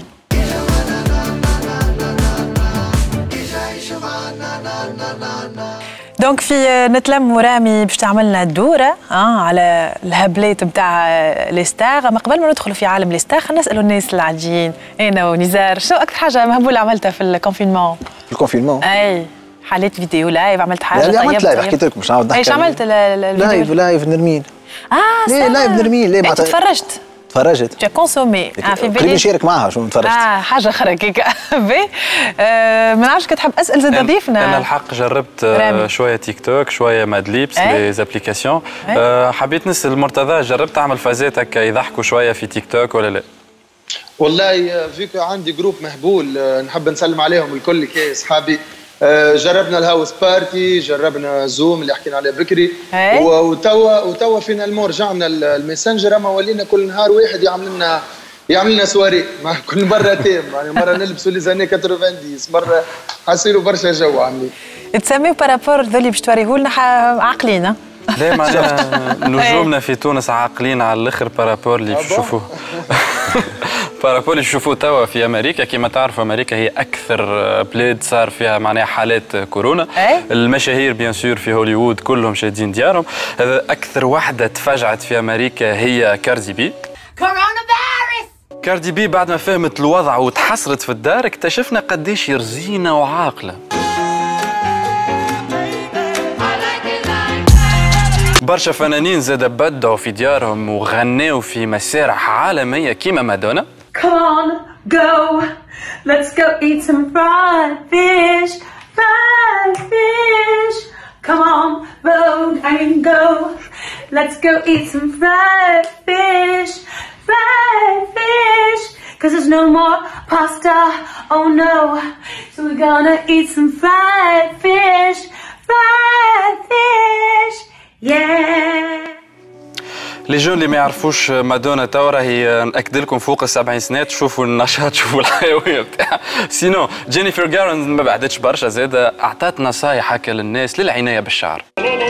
دونك في نتلم ورامي باش تعملنا دوره على الهبلات نتاع لي ستار. ما قبل ما ندخلوا في عالم لي ستار خلينا نسالوا الناس اللي عاجين انا ونزار شنو اكثر حاجه مهبوله عملتها في الكونفينمون؟ في الكونفينمون اي حالات فيديو لايف، عملت حاجه طيبه؟ عملت لايف، حكيت لكم مش عاود نحكي. ايش عملت الفيديو؟ لايف نرمين. ليه لايف نرمين؟ ليه معناتها تفرجت؟ تفرجت. جا كونسومي في بالي. قريب نشارك معها شو تفرجت. حاجه اخرى كيكا. ما نعرفش كتحب اسال زاد ضيفنا. انا الحق جربت شويه تيك توك، شويه مادليبس لي زابليكاسيون. حبيت نسال مرتضى، جربت تعمل فازات هكا يضحكوا شويه في تيك توك ولا لا؟ والله فيك عندي جروب مهبول نحب نسلم عليهم الكل كي اصحابي. جربنا الهاوس بارتي، جربنا زوم اللي حكينا عليه بكري، وتوا فينا رجعنا الماسنجر، اما ولينا كل نهار واحد يعمل لنا سواري مع كل مره تيم، يعني مره نلبسوا لي زاني 90 مره حسيروا برشا جو عاملين. تسميو بارابور ذولي باش توريه لنا عاقلين؟ لا معناها نجومنا في تونس عاقلين على الاخر بارابور اللي تشوفوه. بارابور اللي تشوفوه توا في امريكا. كما تعرفوا امريكا هي اكثر بلاد صار فيها معناها حالات كورونا. المشاهير بيان سور في هوليوود كلهم شادين ديارهم. هذا اكثر وحده تفاجأت في امريكا هي كاردي بي. كاردي بي بعد ما فهمت الوضع وتحسرت في الدار اكتشفنا قديش رزينه وعاقله. برشا فنانين زاد بدعوا في ديارهم وغنوا في مسارح عالمية كيما مادونا. Come on, go, let's go eat some fried fish. fried fish. Come on, road and go. Let's go eat some fried fish. Fried fish. Cause there's no more pasta, oh no. So we're gonna eat some fried fish. Fried fish, yeah. لي جون اللي ما يعرفوش مادونا توا راهي ناكد لكم فوق ال70 سنه تشوفوا النشاط تشوفوا الحيويه بتاعها. سينو جينيفر جارن ما بعدتش برشا زاده اعطت نصايح هكا للناس للعنايه بالشعر.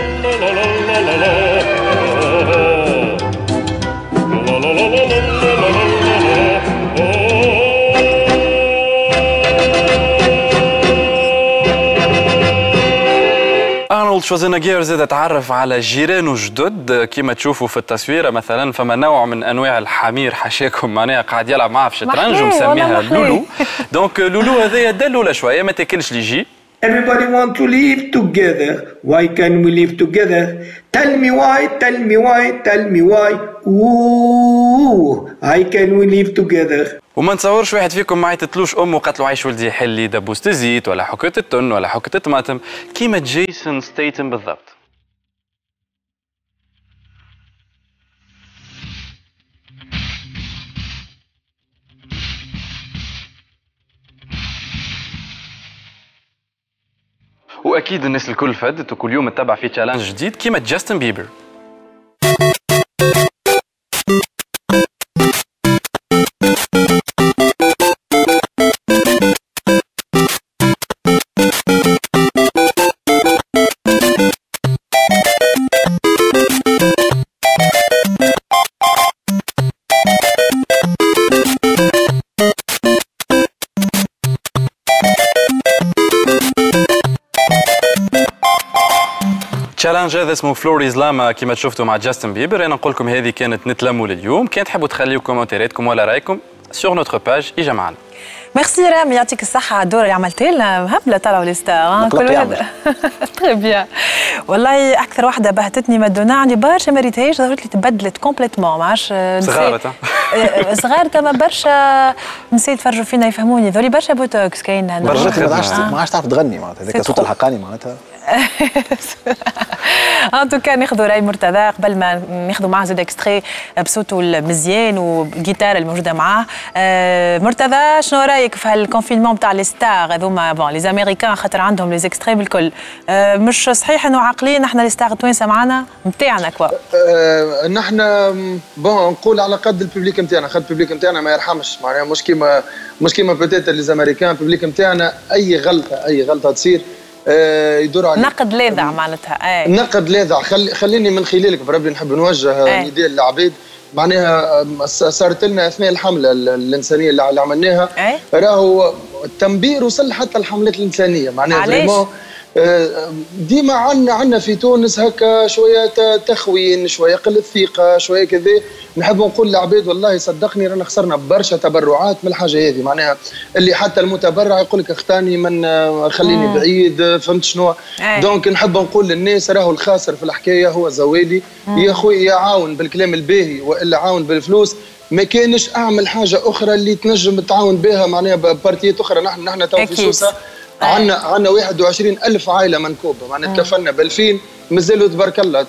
أرنولد شوازينيغر زاد تعرف على جيرانه جدد كما تشوفوا في التصويره مثلا فما نوع من انواع الحمير حاشاكم معناها قاعد يلعب معاه في الشطرنج ومسميها لولو. دونك لولو هذايا دلوله شويه ما تاكلش لي جي. Everybody want to live together. Why can we live together? Tell me why, tell me why, tell me why. Ooh, how can we live together? وما نتصورش واحد فيكم ما يتتلوش امه قالت له عيش ولدي حل لي دبوسه الزيت ولا حكوت التن ولا حكوت الطماطم كيما جيسون ستيتم بالضبط. واكيد الناس الكل فادت وكل يوم تتبع في تشالنج جديد كيما جاستن بيبر. تشالنج هذا اسمه فلوريز لاما كما شفتوا مع جاستن بيبر. انا نقول لكم هذه كانت نتلموا لليوم. كان تحبوا تخليوا كومنتيراتكم ولا رايكم سور نوتر باج اجا معنا. ميرسي رامي يعطيك الصحة على الدور اللي عملت لنا هبلة طلعوا لي ستار كل واحد تري بيان. والله أكثر واحدة بهتتني مادونا عندي برشا ما ريتهاش ظهرت لي تبدلت كومبليتمون ما عادش صغارة صغار تما برشا نسيت يتفرجوا فينا يفهموني ذولي برشا بوتوكس كاين برشا ما عادش تعرف تغني معناتها هذاك صوت الحقاني معناتها. ان توكا ناخذوا راي مرتضى قبل ما ناخذوا معاه زاد اكستري بصوته المزيان والجيتار الموجوده معاه. مرتضى شنو رايك في هالكونفينمون تاع لي ستار هذوما بون لي زاميريكان خاطر عندهم لي زيكستري بالكل مش صحيح انه عاقلين احنا لي ستار التوانسه معنا نتاعنا كوا نحن بون نقول على قد الببليك نتاعنا خاطر الببليك نتاعنا ما يرحمش معناها مش كيما بوتيت لي زاميريكان الببليك نتاعنا اي غلطه تصير يدور عليه نقد لاذع معناتها نقد لاذع خليني من خلالك بربي نحب نوجه نداء للعباد معناها صارت لنا اثناء الحمله الانسانيه اللي عملناها راهو التنبير وصل حتى الحملات الانسانيه معناها فريمون ديما عندنا في تونس هكا شويه تخوين شويه قله ثقه شويه كذا نحب نقول للعباد والله صدقني رانا خسرنا برشا تبرعات من الحاجه هذه معناها اللي حتى المتبرع يقول لك اختاني من خليني بعيد فهمت شنو دونك نحب نقول للناس راهو الخاسر في الحكايه هو زوالي يا خويا يعاون بالكلام الباهي والا عاون بالفلوس ما كانش اعمل حاجه اخرى اللي تنجم تعاون بها معناها بارتيات اخرى نحن تو في سوسه عندنا 21,000 عائله منكوبه معناها تكفلنا ب 2000 مازالوا تبارك الله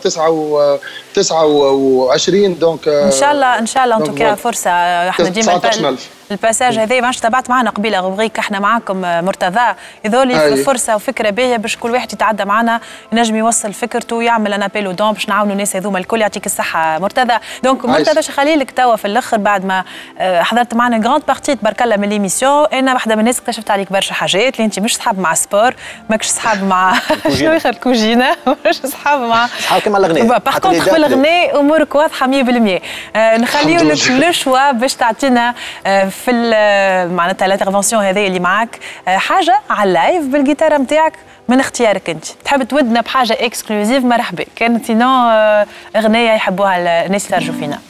29 دونك ان شاء الله انتو فرصه احنا ديما الباساج هذا ما عادش تبعت معنا قبيله غبغيك احنا معاكم مرتضى يذولي فرصه وفكره باهيه باش كل واحد يتعدى معنا ينجم يوصل فكرته ويعمل انا بيلو دون باش نعاونوا الناس هذوما الكل يعطيك الصحه مرتضى. دونك مرتضى شخليلك توا في الاخر بعد ما حضرت معنا غراند بارتي تبارك الله من ليميسيون انا واحده من الناس اكتشفت عليك برشا حاجات اللي انت مش صحاب مع سبور ماكش صحاب مع شنو يخرج كوجينه مش صحاب مع صحاب كيما الغناء باغ كونتخ في الغناء امورك واضحه 100% نخليو لك لو شوا باش تعطينا في معناتها الانترفونسيون هذه اللي معاك حاجه على اللايف بالجيتار نتاعك من اختيارك انت تحب تودنا بحاجه اكسكلوزيف مرحبا كانت سينو اغنيه يحبوها الناس اللي يتفرجوا فينا.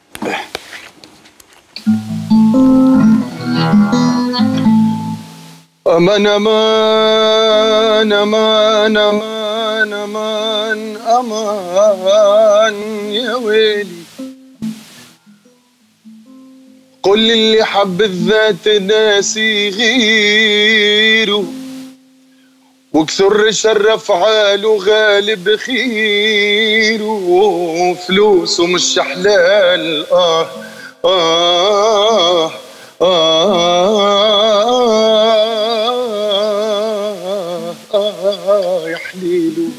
أمان أمان أمان أمان أمان أمان يا ويلي قل اللي حب الذات ناسي غيره وكثر شرف حاله غالب خير وفلوسه مش حلال يا حليله.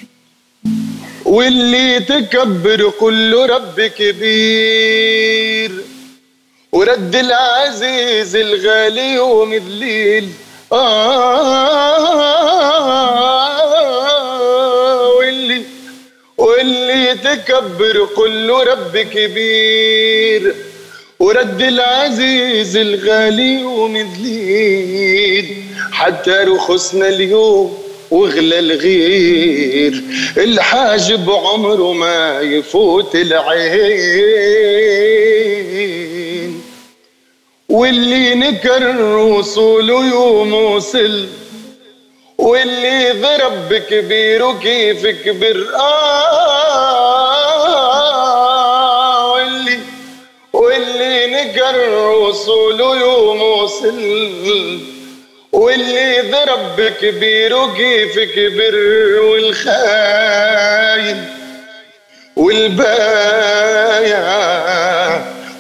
واللي تكبر كله رب كبير ورد العزيز الغالي يوم الليل واللي تكبر كله رب كبير ورد العزيز الغالي يوم الليل. حتى رخصنا اليوم وغلى الغير الحاجب عمره ما يفوت العين. واللي نكر وصوله يوم وصل واللي ضرب كبير وكيف كبر واللي نكر وصوله يوم وصل واللي ضرب كبير وكيف كبر. والخاين والبايع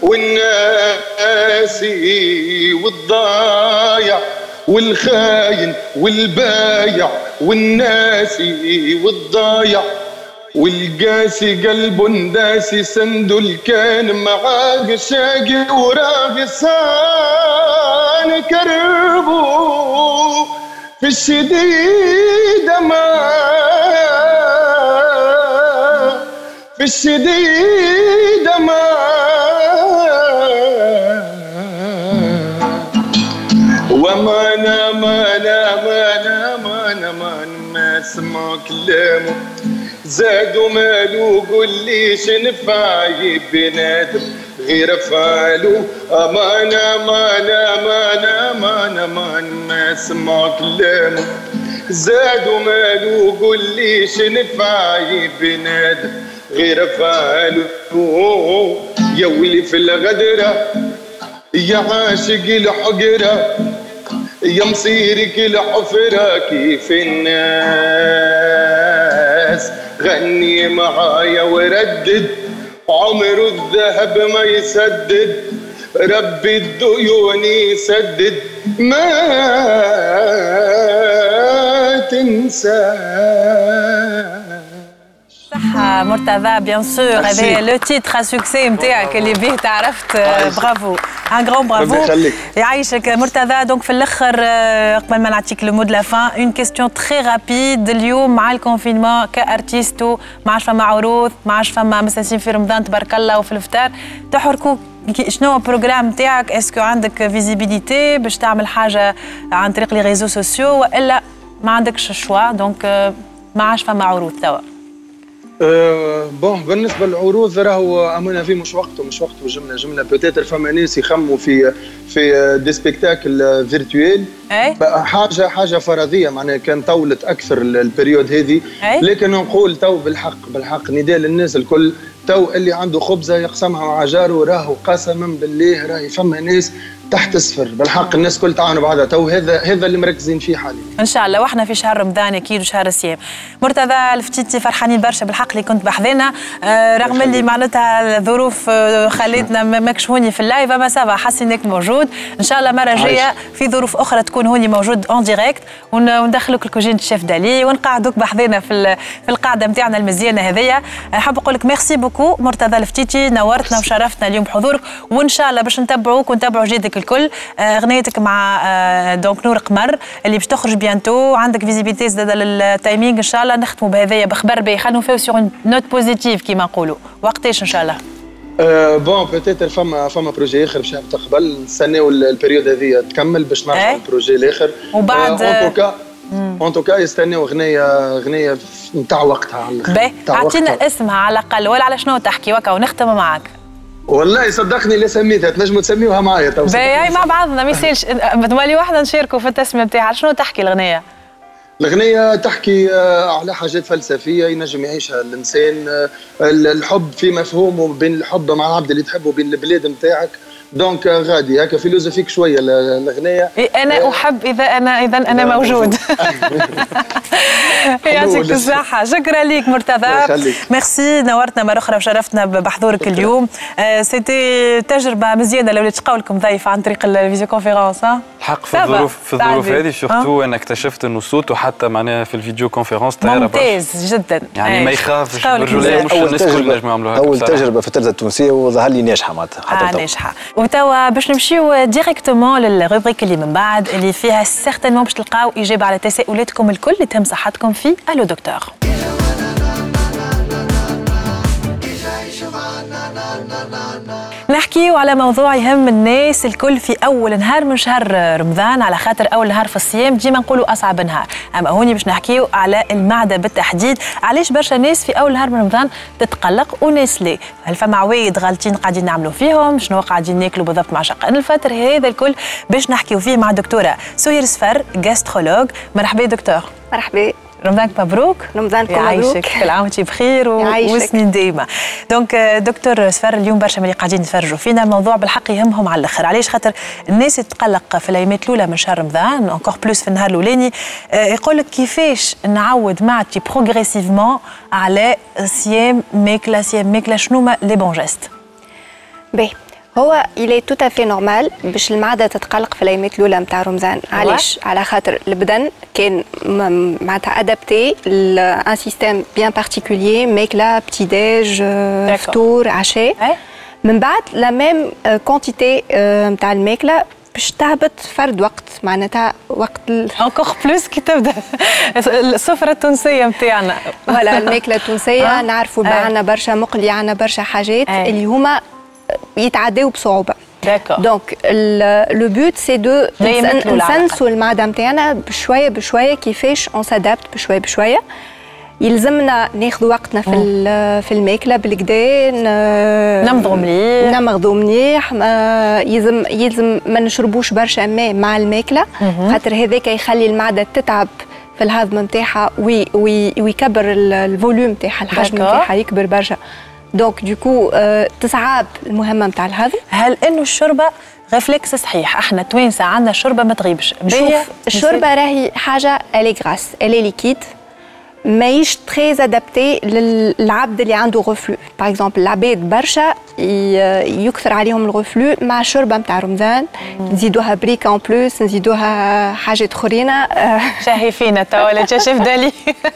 والناسي والضايع والخاين والبايع والناسي والضايع والقاسي قلبه نداسي سندل كان معاه شاقي وراه صان كربه في الشديد ما في الشديد ما وما ما اسمع كلامه زادوا مالو قول ليش نفع بنادم غير فعلو ما اسمع كلامه زادوا مالو قول ليش نفع بنادم غير فعلو. يا ولي في الغدرة يا عاشق الحجرة يا مصيرك الحفرة كيف الناس غني معايا وردد عمره الذهب ما يسدد ربي الديون يسدد ما تنسى. صح مرتضى بيان سور هذا لو تيتر سوكسي نتاعك اللي به تعرفت برافو ان غران برافو يعيشك مرتضى. دونك في الاخر قبل ما نعطيك لو مو دو لا فان اون كيستيون تري رابيد اليوم مع الكونفينمون كارتيستو ما عادش فما عروض ما عادش فما مساسين في رمضان تبارك الله وفي الافطار تحركوا شنو هو البروغرام نتاعك؟ اسكو عندك فيزيبيليتي باش تعمل حاجه عن طريق لي ريزو سوسيو والا ما عندكش الشوا دونك ما عادش فما عروض توا؟ بون بالنسبه للعروض راهو امانه في مش وقته جمله بوتيتر فما ناس يخموا في دي سبيكتاكل فيرتويل حاجه فرضيه معناها كان طولت اكثر البريود هذه لكن نقول تو بالحق نداء للناس الكل تو اللي عنده خبزه يقسمها مع جاره راهو قسما بالله راهي فما ناس تحت الصفر بالحق الناس كل تعاونوا بعضها تو هذا اللي مركزين فيه حاليا ان شاء الله. واحنا في شهر رمضان اكيد وشهر الصيام. مرتضى الفتيتي فرحانين برشا بالحق اللي كنت بحذنا رغم اللي معناتها الظروف خليتنا ماكش هوني في اللايف اما سافا حسينك موجود ان شاء الله المره الجايه في ظروف اخرى تكون هوني موجود اون ديريكت وندخلوك الكوجين الشيف دالي ونقعدوك بحذنا في القاعده نتاعنا المزيانه هذيا. نحب نقول لك ميرسي بوكو مرتضى الفتيتي نورتنا وشرفتنا اليوم بحضورك وان شاء الله باش نتبعوك ونتبعوا جيدك الكل. غنيتك مع دونك نور قمر اللي باش تخرج بيانتو عندك فيزيبيليتي زاده للتايمينغ ان شاء الله نختموا بهذايا بخبر باهي خلينا نفاو سور نوت بوزيتيف كيما نقولوا. وقتاش ان شاء الله؟ بون بوتيتر فما بروجي اخر باش تقبل نستناو البريود هذه تكمل باش نرجعوا البروجي الاخر وبعد اون توكا يستناو غنيه نتاع وقتها على الاخر. اعطينا اسمها على الاقل ولا على شنو تحكي وكا ونختم معاك. والله صدقني اللي سميتها تنجموا تسميوها معايا تو باهي مع بعضنا ما يصيرش تولي واحدة نشاركوا في التسمية نتاعها. شنو تحكي الأغنية؟ الأغنية تحكي على حاجات فلسفية ينجم يعيشها الإنسان الحب في مفهومه بين الحب مع العبد اللي تحبه بين البلاد نتاعك دونك غادي هكا فيلوزوفيك شويه الغنيه. انا احب اذا انا موجود. يعطيك الصحه. شكرا لك مرتضى. ميرسي نورتنا مره اخرى وشرفتنا بحضورك اليوم. سيتي تجربه مزيانه لو تلقاو لكم ضيف عن طريق الفيديو كونفيرونس. الحق في الظروف هذه سورتو انا اكتشفت انه صوته حتى معناها في الفيديو كونفيرونس طايره ممتاز جدا. يعني ما يخافش الرجل مش الناس الكل نجموا يعملوها. اول تجربه في التلفزه التونسيه وظهر لي ناجحه معناتها. ناجحه. وتوا باش نمشيو ديريكتومون للروبريك اللي من بعد اللي فيها سيغتينمون باش تلقاو اجابه على تساؤلاتكم الكل اللي تهم صحتكم في الو دكتور. نحكيو على موضوع يهم الناس الكل في اول نهار من شهر رمضان، على خاطر اول نهار في الصيام ديما نقولوا اصعب نهار، اما هوني باش نحكيو على المعده بالتحديد. علاش برشا ناس في اول نهار من رمضان تتقلق وناس لا؟ هل فما عوايد غالطين قاعدين نعملوا فيهم؟ شنو قاعدين ناكلوا بالضبط مع شقان الفطر؟ هذا الكل باش نحكيو فيه مع الدكتوره سهير صفر جاسترولوج. مرحبا دكتور. مرحبا. رمضانك مبروك. رمضانكم مبروك. يعيشك، كل عام وانتي بخير وسنين دايمه. دونك دكتور صفر، اليوم برشا من اللي قاعدين يتفرجوا فينا الموضوع بالحق يهمهم على الاخر. علاش؟ خاطر الناس تتقلق في الايامات الاولى من شهر رمضان، انكور بلوس في النهار الاولاني. يقول لك كيفاش نعود معتي بروغريسيفمون على صيام ماكله شنو ما لي بون جيست؟ باهي، هو إلي تو افي نورمال باش المعده تتقلق في الايامات الاولى نتاع رمضان. علاش؟ على خاطر البدن كان معناتها ادابتي لان سيستيم بيان بارتيكولير، ماكله بتي ديج فطور عشاء. من بعد لا ميم كونتيتي نتاع الماكله باش تهبط فرد وقت، معناتها وقت انكور بلوس كي تبدا السفره التونسيه نتاعنا. فوالا الماكله التونسيه نعرفوا عندنا برشا مقلي، عندنا برشا حاجات اللي هما يتعداو بصعوبه. دونك لو بوت سي دو نسنسوا المعده نتاعنا بشويه بشويه، كيفاش اون سادابت بشويه بشويه. يلزمنا ناخذ وقتنا في الماكله بالكدا، نمضغوا مليح. يلزم ما نشربوش برشا ماء مع الماكله، خاطر هذاك يخلي المعده تتعب في الهضم نتاعها ويكبر الفوليوم نتاعها، الحجم نتاعها يكبر برشا. دونك دوكو تصعب المهمه نتاع الهضم. هل انه الشوربه ريفلكس صحيح؟ احنا توانسه عندنا الشوربه ما تغيبش. شوف الشوربه راهي حاجه الي غراس الي ليكيد، ماهيش تري ادابتي للعبد اللي عنده غفلو. باغ اكزومبل العباد برشا يكثر عليهم الغفلو مع الشوربه نتاع رمضان، نزيدوها بريك اون بلوس، نزيدوها حاجات اخرين. شاهي فينا توا ولا شيف دالي.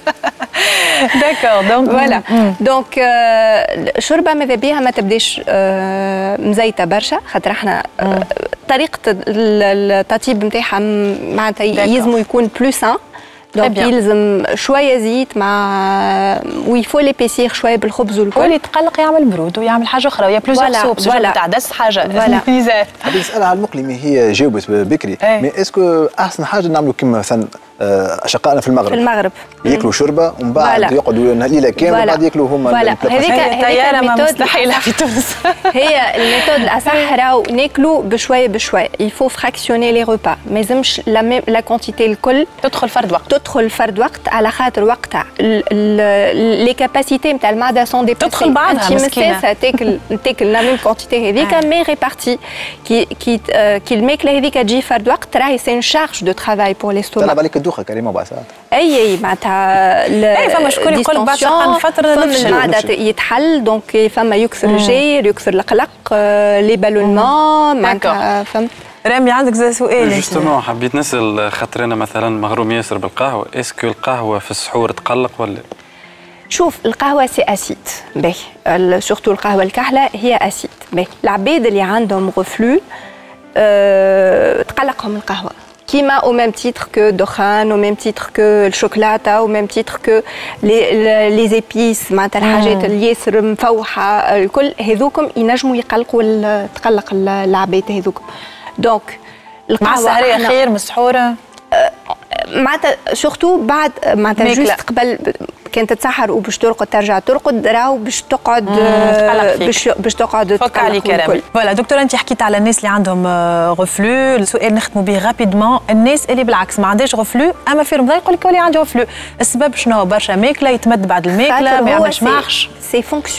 داكور. دونك فوالا دونك الشوربه ماذا بيها ما تبداش مزيته برشا، خاطر احنا طريقه التطيب نتاعها معناتها يلزمو يكون بلو سان. دونك يلزم شويه زيت مع ويفو ليبيسير شويه بالخبز والكل. واللي يتقلق يعمل برود ويعمل حاجه اخرى ويا بلوزيغ سوب تاع دس حاجه. حبيت نسالها على المقلي، ما هي جاوبت بكري، مي اسكو احسن حاجه نعملوا كيما مثلا اشقائنا في المغرب ياكلوا شوربه ومن بعد يقعدوا ليله كامله ومن بعد ياكلوا هما هذيك طياره مستحيله في تونس. هي الميثود الاصح راهو ناكلوا بشويه بشويه. يفو فراكسيوني لي روبا، ما لازمش لا كونتيتي الكل تدخل فرد وقت، على خاطر وقتها لي كاباسيتي نتاع المعده سون دي تدخل بعضها مسكينه. تاكل لا ميم كونتيتي هذيك مي ريبارتي كي الماكله هذيك تجي فرد وقت، راهي سي ان شارج دو ترافاي بور ليستوما. تلعب عليك الدوخه كريمه بعد ساعات. اي معناتها فما شكون يقول لك بعد شقان فتره نفشل المعده يتحل. دونك فما يكثر الجير، يكثر القلق، لي بالونمون معناتها. فهمت؟ رامي عندك زي سؤال؟ جوستومون حبيت نسال، خاطر انا مثلا مغروم ياسر بالقهوه، اسكو القهوه في السحور تقلق ولا؟ شوف القهوه سي اسيد باهي، سورتو القهوه الكحله هي اسيد باهي. العباد اللي عندهم غفلو تقلقهم القهوه، كيما او ميم تيتر كو الدخان، او ميم تيتر كو الشوكولاته، او ميم تيتر كو لي زيبيس، معناتها الحاجات اللي ياسر مفوحه الكل هذوكم ينجموا يقلقوا تقلق العباد هذوكم. دونك القهوه السهريه خير من السحوره معناتها سورتو بعد معناتها جوست قبل كان تتسحر وباش ترقد ترجع ترقد، راهو باش تقعد باش تقعد فك عليك كلام. فوالا دكتور، انت حكيت على الناس اللي عندهم غفلو. السؤال نختموا به رابيدمون، الناس اللي بالعكس ما عندهاش غفلو اما في رمضان يقول لك ولي عندي غفلو، السبب شنو؟ برشا ماكله، يتمد بعد الماكله، ما يعملش مارش. سي فونكسيونيل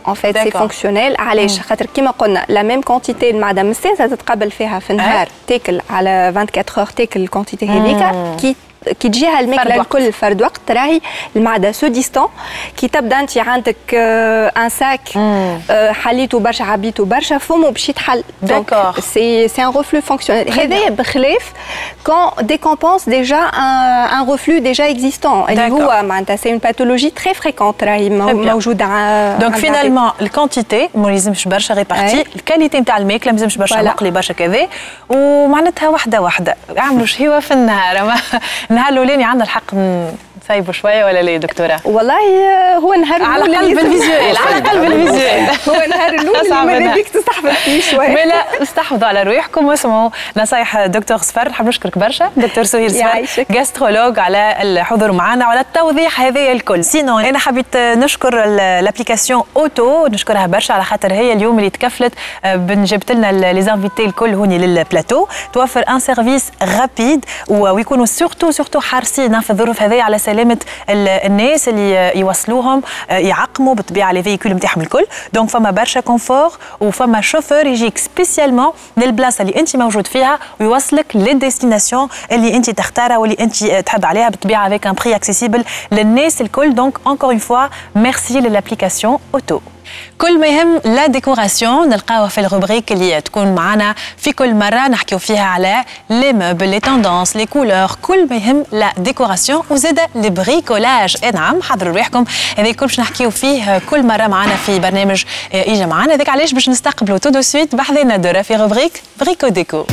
en fait c'est fonctionnel علاش خاطر كيما قلنا la même quantité المعدة مستانسة تتقبل فيها في النهار تاكل على 24 heures تاكل الكونتيتي هذيك كي تجيها الماكله الكل فرد وقت راهي المعده سو ديستون كي تبدا انت عندك ان ساك حليته برشا عبيته برشا فمو باش يتحل دونك سي ان ريفلو فونكسيونيل هذايا بخلاف كون ديكومبونس ديجا ان ريفلو ديجا اكزيستون اللي هو معناتها سي اون باثولوجي تري فريكونت راهي موجوده دونك فينالمون الكونتيتي ما لازمش برشا ريبارتي الكاليتي نتاع الماكله ما لازمش برشا مقلي برشا كذا ومعناتها وحده وحده اعملوا شهيوه في النهار النهار الاولاني عندنا الحق نسيبوا شويه ولا لا دكتوره؟ والله هو النهار على قلب الفيزيوال على قلب الفيزيوال هو النهار الاول اللي بيك تستحفظ فيه شويه لا استحفظوا على رواحكم واسمعوا نصايح دكتور صفر. نحب نشكرك برشا دكتور سهير صفر جاسترولوج على الحضور معنا وعلى التوضيح هذا الكل. سينو انا حبيت نشكر الابليكاسيون اوتو نشكرها برشا على خاطر هي اليوم اللي تكفلت جبت لنا لي زانفيتي الكل هوني للبلاتو توفر ان سيرفيس رابيد ويكونوا سورتو حارسين في الظروف هذه على سلامه الناس اللي يوصلوهم يعقموا بالطبيعه لي فيكول نتاعهم الكل. دونك فما برشا كونفور وفما شوفور يجيك سبيسيالمون للبلاصه اللي انت موجود فيها ويوصلك للديستيناسيون اللي انت تختارها واللي انت تحب عليها بالطبيعه افيك ان بري اكسيسيبل للناس الكل. دونك انكور اون فوا ميرسي للابليكاسيون اوتو. كل ما يهم لا ديكوراسيون نلقاوها في الروبريك اللي تكون معنا في كل مره نحكيو فيها على لي موبل لي توندونس لي كولور كل ما يهم لا ديكوراسيون وزاد لي بريكولاج. نعم حضروا رواحكم هذا الكل باش نحكيو فيه كل مره معنا في برنامج اجا معنا. هذاك علاش باش نستقبلوا تو دو سويت بحذنا دوره في روبريك بريكو ديكو.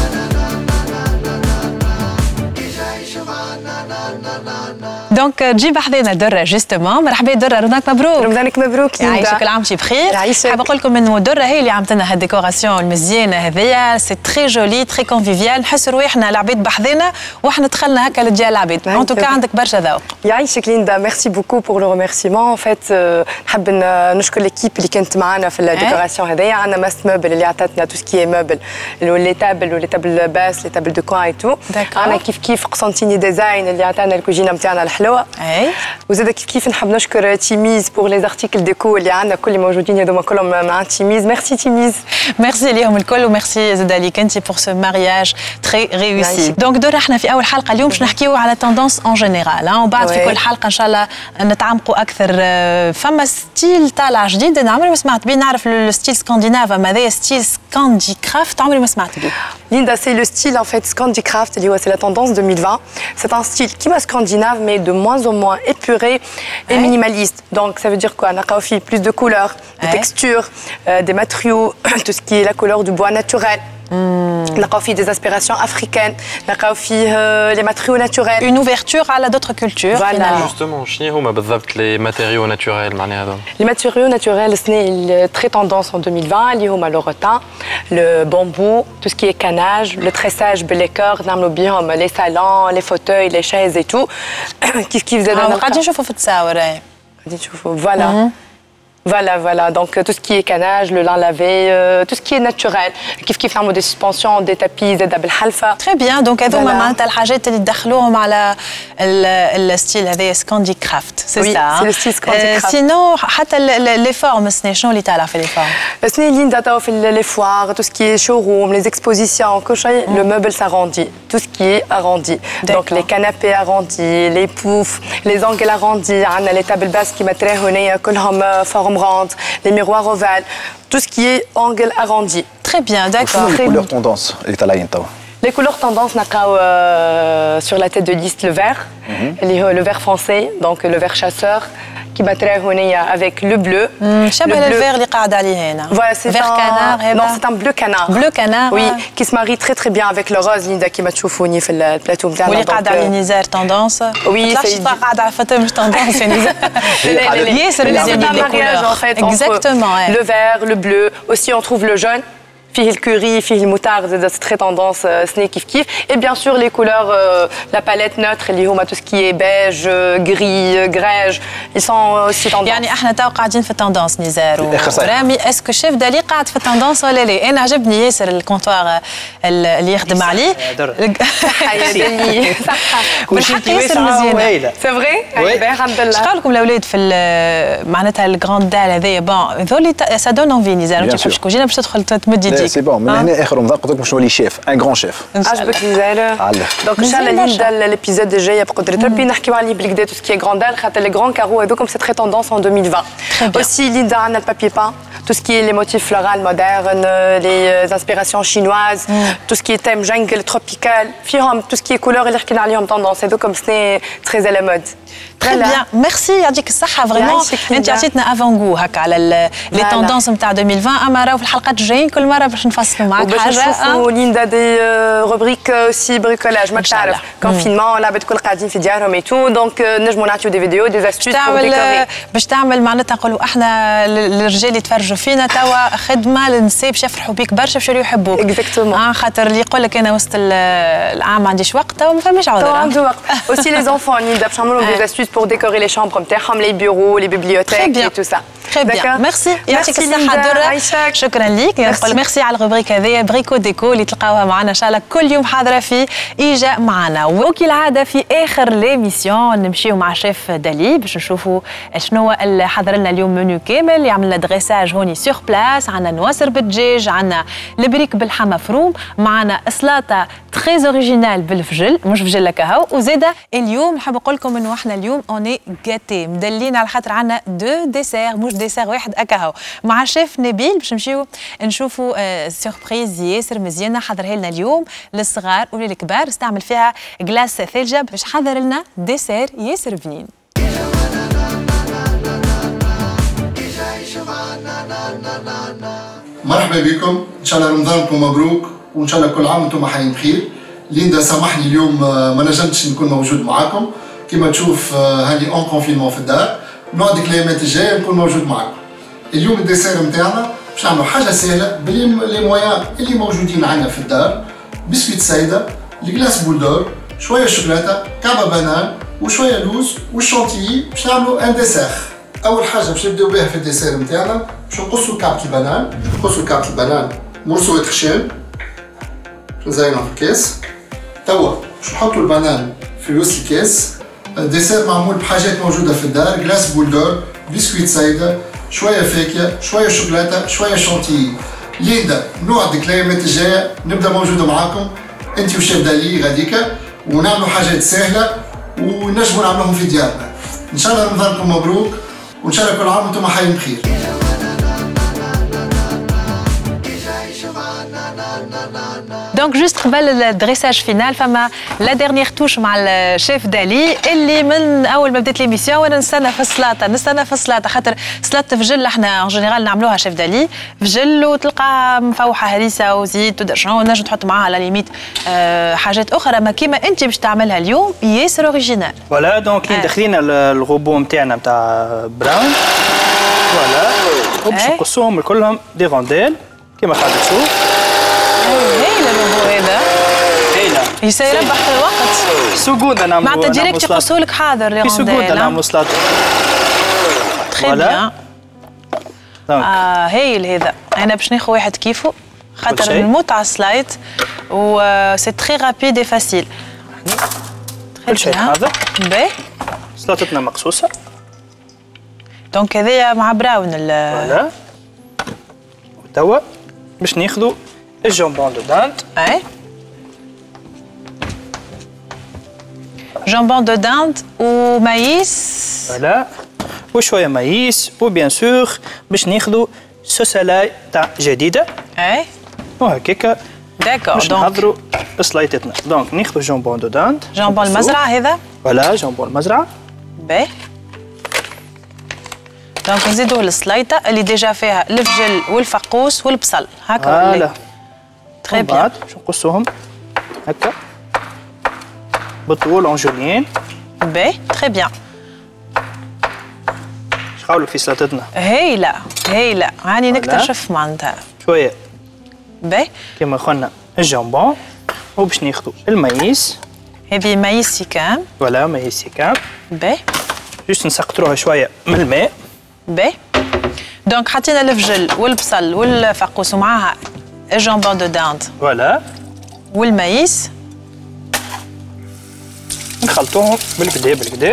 دونك تجي بحذنا درة جوستومون. مرحبا درة رمضانك مبروك. رمضانك مبروك يعيشك العام شي بخير. حابه نقول لكم انه درة هي اللي عملتنا هالديكوراسيون المزيانه هذيا سي تري جولي تري كونفيفيال نحس رواحنا العباد بحذنا واحنا دخلنا هكا للجهه العباد. ان توكا عندك برشا ذوق. يعيشك ليندا ميرسي بوكو بور لو ريميرسيمون. فات نحب نشكر ليكيب اللي كانت معنا في الديكوراسيون هذيا. عندنا ماست موبل اللي عطاتنا تو سكي موبل لي تابل باس لي تابل دو كوان اي تو. عندنا كيف قسنطيني ديزاين اللي عطانا الكوجينه نتاعنا الحلوه. وزاد كيف نحب نشكر تيميز بور لي زارتيكل ديكو اللي عندنا كل اللي موجودين هذوما كلهم مع تيميز. ميرسي تيميز. ميرسي ليهم الكل وميرسي زاد ليك انت بور سو مارياج تري ريوسي. دونك دور احنا في اول حلقه اليوم باش نحكيو على توندونس اون جينيرال ومن بعد في كل حلقه ان شاء الله نتعمقوا اكثر. فما ستيل طالع جديد انا عمري ما سمعت بيه. نعرف الستيل سكانديناف اما هذايا ستيل سكاندي كرافت عمري ما سمعت بيه. Linda, c'est le style en fait Scandicraft, c'est la tendance 2020. C'est un style qui m'a scandinave mais de moins en moins épuré et minimaliste. Donc ça veut dire quoi? On a aussi plus de couleurs, de textures, des matériaux, tout ce qui est la couleur du bois naturel. نلقاو فيه des aspirations africaines, نلقاو فيه les matériaux naturels. Une ouverture à d'autres cultures finalement. Justement, شنو هما بالضبط les matériaux naturels معناها هذوما؟ Les matériaux naturels c'est très tendance en 2020 اللي هما le rotin, le bambou, tout ce qui est canage, le tressage بالكور نعملوا بيهم les salons, les fauteuils, les chaises et tout. كيف زاد قاعدين نشوفوا في التصاور قاعدين نشوفوا voilà. Voilà, donc tout ce qui est canage, le lin lavé, tout ce qui est naturel. كيف نعملوا des suspensions, des tapis زاد بالحلفة. Très bien, donc هذوما معناتها الحاجات اللي تدخلوهم على الستيل هذا سكاندي كرافت، سي سا؟ Oui, c'est le style سكاندي كرافت. سينو حتى لي فورم شنو اللي طالع في لي فورم؟ سني اللي نتاعو في لي فوار، tout ce qui est showroom, les expositions, كل شيء le meuble s'arrondit, tout ce qui est arrondi. Donc les canapés arrondis, les poufs, les angles arrondis, عندنا les tables basses qui متراه هنا كلهم forme ronde, les miroirs ovales, tout ce qui est angle arrondi. Très bien, d'accord. Les couleurs tendance اللي طالعين توا. Les couleurs tendance نلقاو sur la tête de liste le vert, le vert foncé, donc le vert chasseur. qui متراه هنا avec le bleu. شبه الفير اللي قاعد عليه هنا. Voilà, c'est vert canard. Non, c'est un bleu canard. Bleu canard. Oui, qui se marie très très bien avec le rose Linda كيما تشوفوني في البلاتو نتاعنا. واللي قاعد عليه نزار تندونس. Oui, c'est قاعد على فاطمه مش تندونس نزار. ياسر مزيان les couleurs en fait. Exactement. Le vert, le bleu, aussi on trouve le jaune. فيه الكوري فيه الموتارد c'est très tendance سني كيف et bien sûr les couleurs la palette neutre اللي هما tout ce qui est beige gris grège ils sont aussi tendance يعني احنا تو قاعدين في التندونس نزار ورامي اسكو شيف دالي قاعد في التندونس ولا لا؟ انا عجبني ياسر الكونتوار اللي يخدم عليه صح يا دالي صح بالحق ياسر مزيان سي فري الحمد لله. شقول لكم الاولاد في معناتها الجراند دال هذايا بون ذولي سا دون انفي نزار انت باش كوجينا باش تدخل تمد يديك سي بون من هنا اخر رمضان قلت لكم باش نولي شيف ان غران شيف عجبك نزار دونك ان شاء الله ليندا ليبيزود الجاي بقدره ربي نحكيو عليه بالكدا تو سكي غراند دال خاطر لي غران كارو هذوكم سي تري توندونس en 2020 aussi Linda عندنا البابي بان tout ce qui est les motifs floraux modernes les inspirations chinoises tout ce qui est thème jungle tropical فيهم tout ce qui est couleur اللي حكينا عليهم tendance هذوكم سني très à la mode. Très bien, merci يعطيك الصحة فريمون انت عطيتنا افون هكا على لي توندونس نتاع 2020 اما راهو في الحلقات الجايين كل مرة باش نفصلوا معاك حاجة وباش نشوفوا ليندا دي روبريك سي بريكولاج ماك تعرف كونفينمون العباد الكل قاعدين في ديارهم اي تو دونك نجموا نعطيو دي فيديو دي استيوس بور ديكوري باش تعمل معناتها نقولوا احنا الرجال يتفرجوا فينا توا خدمة للنساء باش يفرحوا بيك برشا باش يحبوك اكزاكتومون خاطر اللي يقول لك انا وسط العام ما عنديش وقت توا ما فماش عذر توا عنده وقت اوسي لي زونفون ليندا باش نعملوا دي استيوس pour décorer les chambres les bureaux, les bibliothèques et tout ça. Très bien. Merci. يعطيك الصحة درة. شكرا ليك. نقول ميرسي على الروبريك هذيا بريكو ديكو اللي تلقاوها معنا إن شاء الله كل يوم حاضرة في إيجا معنا. وكالعادة في آخر ليميسيون نمشيو مع شيف دالي باش نشوفوا شنو اللي حضر لنا اليوم منيو كامل يعمل لنا دريساج هوني سور بلاس. عندنا نواصر بالدجاج، عندنا البريك باللحمة مفروم، معنا سلاطة تري اوريجينال بالفجل مش فجل كهو. وزاده اليوم نحب نقول لكم انه احنا اليوم اوني غاتي مدلين على خاطر عندنا دو ديسير مش ديسير واحد اكاهو مع شيف نبيل باش نمشيو نشوفوا سوربريز ياسر مزيانه حضرها لنا اليوم للصغار وللكبار استعمل فيها كلاس ثلجه باش حضر لنا ديسير ياسر بنين. مرحبا بكم، ان شاء الله رمضانكم مبروك وان شاء الله كل عام وانتم حيين بخير. ليندا سامحني اليوم ما نجمتش نكون موجود معاكم، كما تشوف هاني اون كونفينمون في الدار، نوعدك الايامات الجايه نكون موجود معاكم. اليوم الديسير نتاعنا باش نعملوا حاجه سهله بلي مويان اللي موجودين عندنا في الدار، بسكويت سايده، الكلاس بولدور، شويه شوكولاته، كعبه بنان وشويه لوز والشونتيي باش نعملوا ان ديسير. اول حاجه باش نبداو بها في الديسير نتاعنا باش نقصوا كعبه البنان، نقصوا كعبه البنان مرسوات خشان باش نزينوها في الكاس. توا باش نحطوا البنان في وسط الكاس. الديسير معمول بحاجات موجوده في الدار، كلاس بولدور، بسكويت سايده، شويه فاكهه، شويه شوكولاته، شويه شونتيي. ليندا نوعدك الايامات الجايه نبدا موجوده معاكم انت والشيف دالي غاديكا ونعملوا حاجات سهله ونجموا نعملوهم في ديارنا. ان شاء الله رمضانكم مبروك وان شاء الله كل عام وانتم حيين بخير. دونك جوست قبل الدريساج فينال فما لا ديرنيير توش مع الشيف دالي اللي من اول ما بدات ليميسيون وانا نستنى في السلاطه خاطر سلاطه فجل احنا ان جينيرال نعملوها شيف دالي فجل وتلقاها مفوحه هريسه وزيت ودرجون ونجم تحط معاها على ليميت حاجات اخرى ما كيما انت باش تعملها اليوم ياسر اوريجينال. فوالا دونك داخلين الغوبو نتاعنا نتاع براون فوالا وباش نقصوهم كلهم دي غونديل كيما قاعد تشوف. هايله الروبو هذا هايله يربح في الوقت سكوند نعملوا معناتها ديريكت يقصوا لك حاضر في سكوند نعملوا سلاطه تري بيان. هايل هذا انا باش ناخذ واحد كيفه خاطر نموت على السلايد و سي تري رابيد اي فاسيل. كل شيء حاضر باهي سلاطتنا مقصوصه دونك هذايا مع براون فوالا. وتوا باش ناخذوا الجامبون دو دانت. اي جامبون دو دانت ومايس فوالا وشويه مايس وبيان سور باش ناخذوا سوسالاي تاع جديده. اي وهكاكا داكور باش نحضروا سلايطتنا. دونك ناخذوا جامبون دو دانت جامبون المزرعه هذا فوالا جامبون المزرعه باهي. دونك نزيدوه السلايطه اللي ديجا فيها الفجل والفقوس والبصل هكا فوالا تري بيان. باش نقصوهم هكا بالطول اون جوليين. باهي تري بيان. شحال في سلطتنا هايله هاني نكتشف معناتها شويه باهي كما قلنا الجامبون وباش ناخذوا المايس. هذه مايس سيكام. فوالا مايس سيكام. باهي. جوست نسقطروها شويه من الماء. باهي. دونك حطينا الفجل والبصل والفقوس ومعاها الجامبون دو داند. فوالا. والمايس. نخلطوهم بالكدا.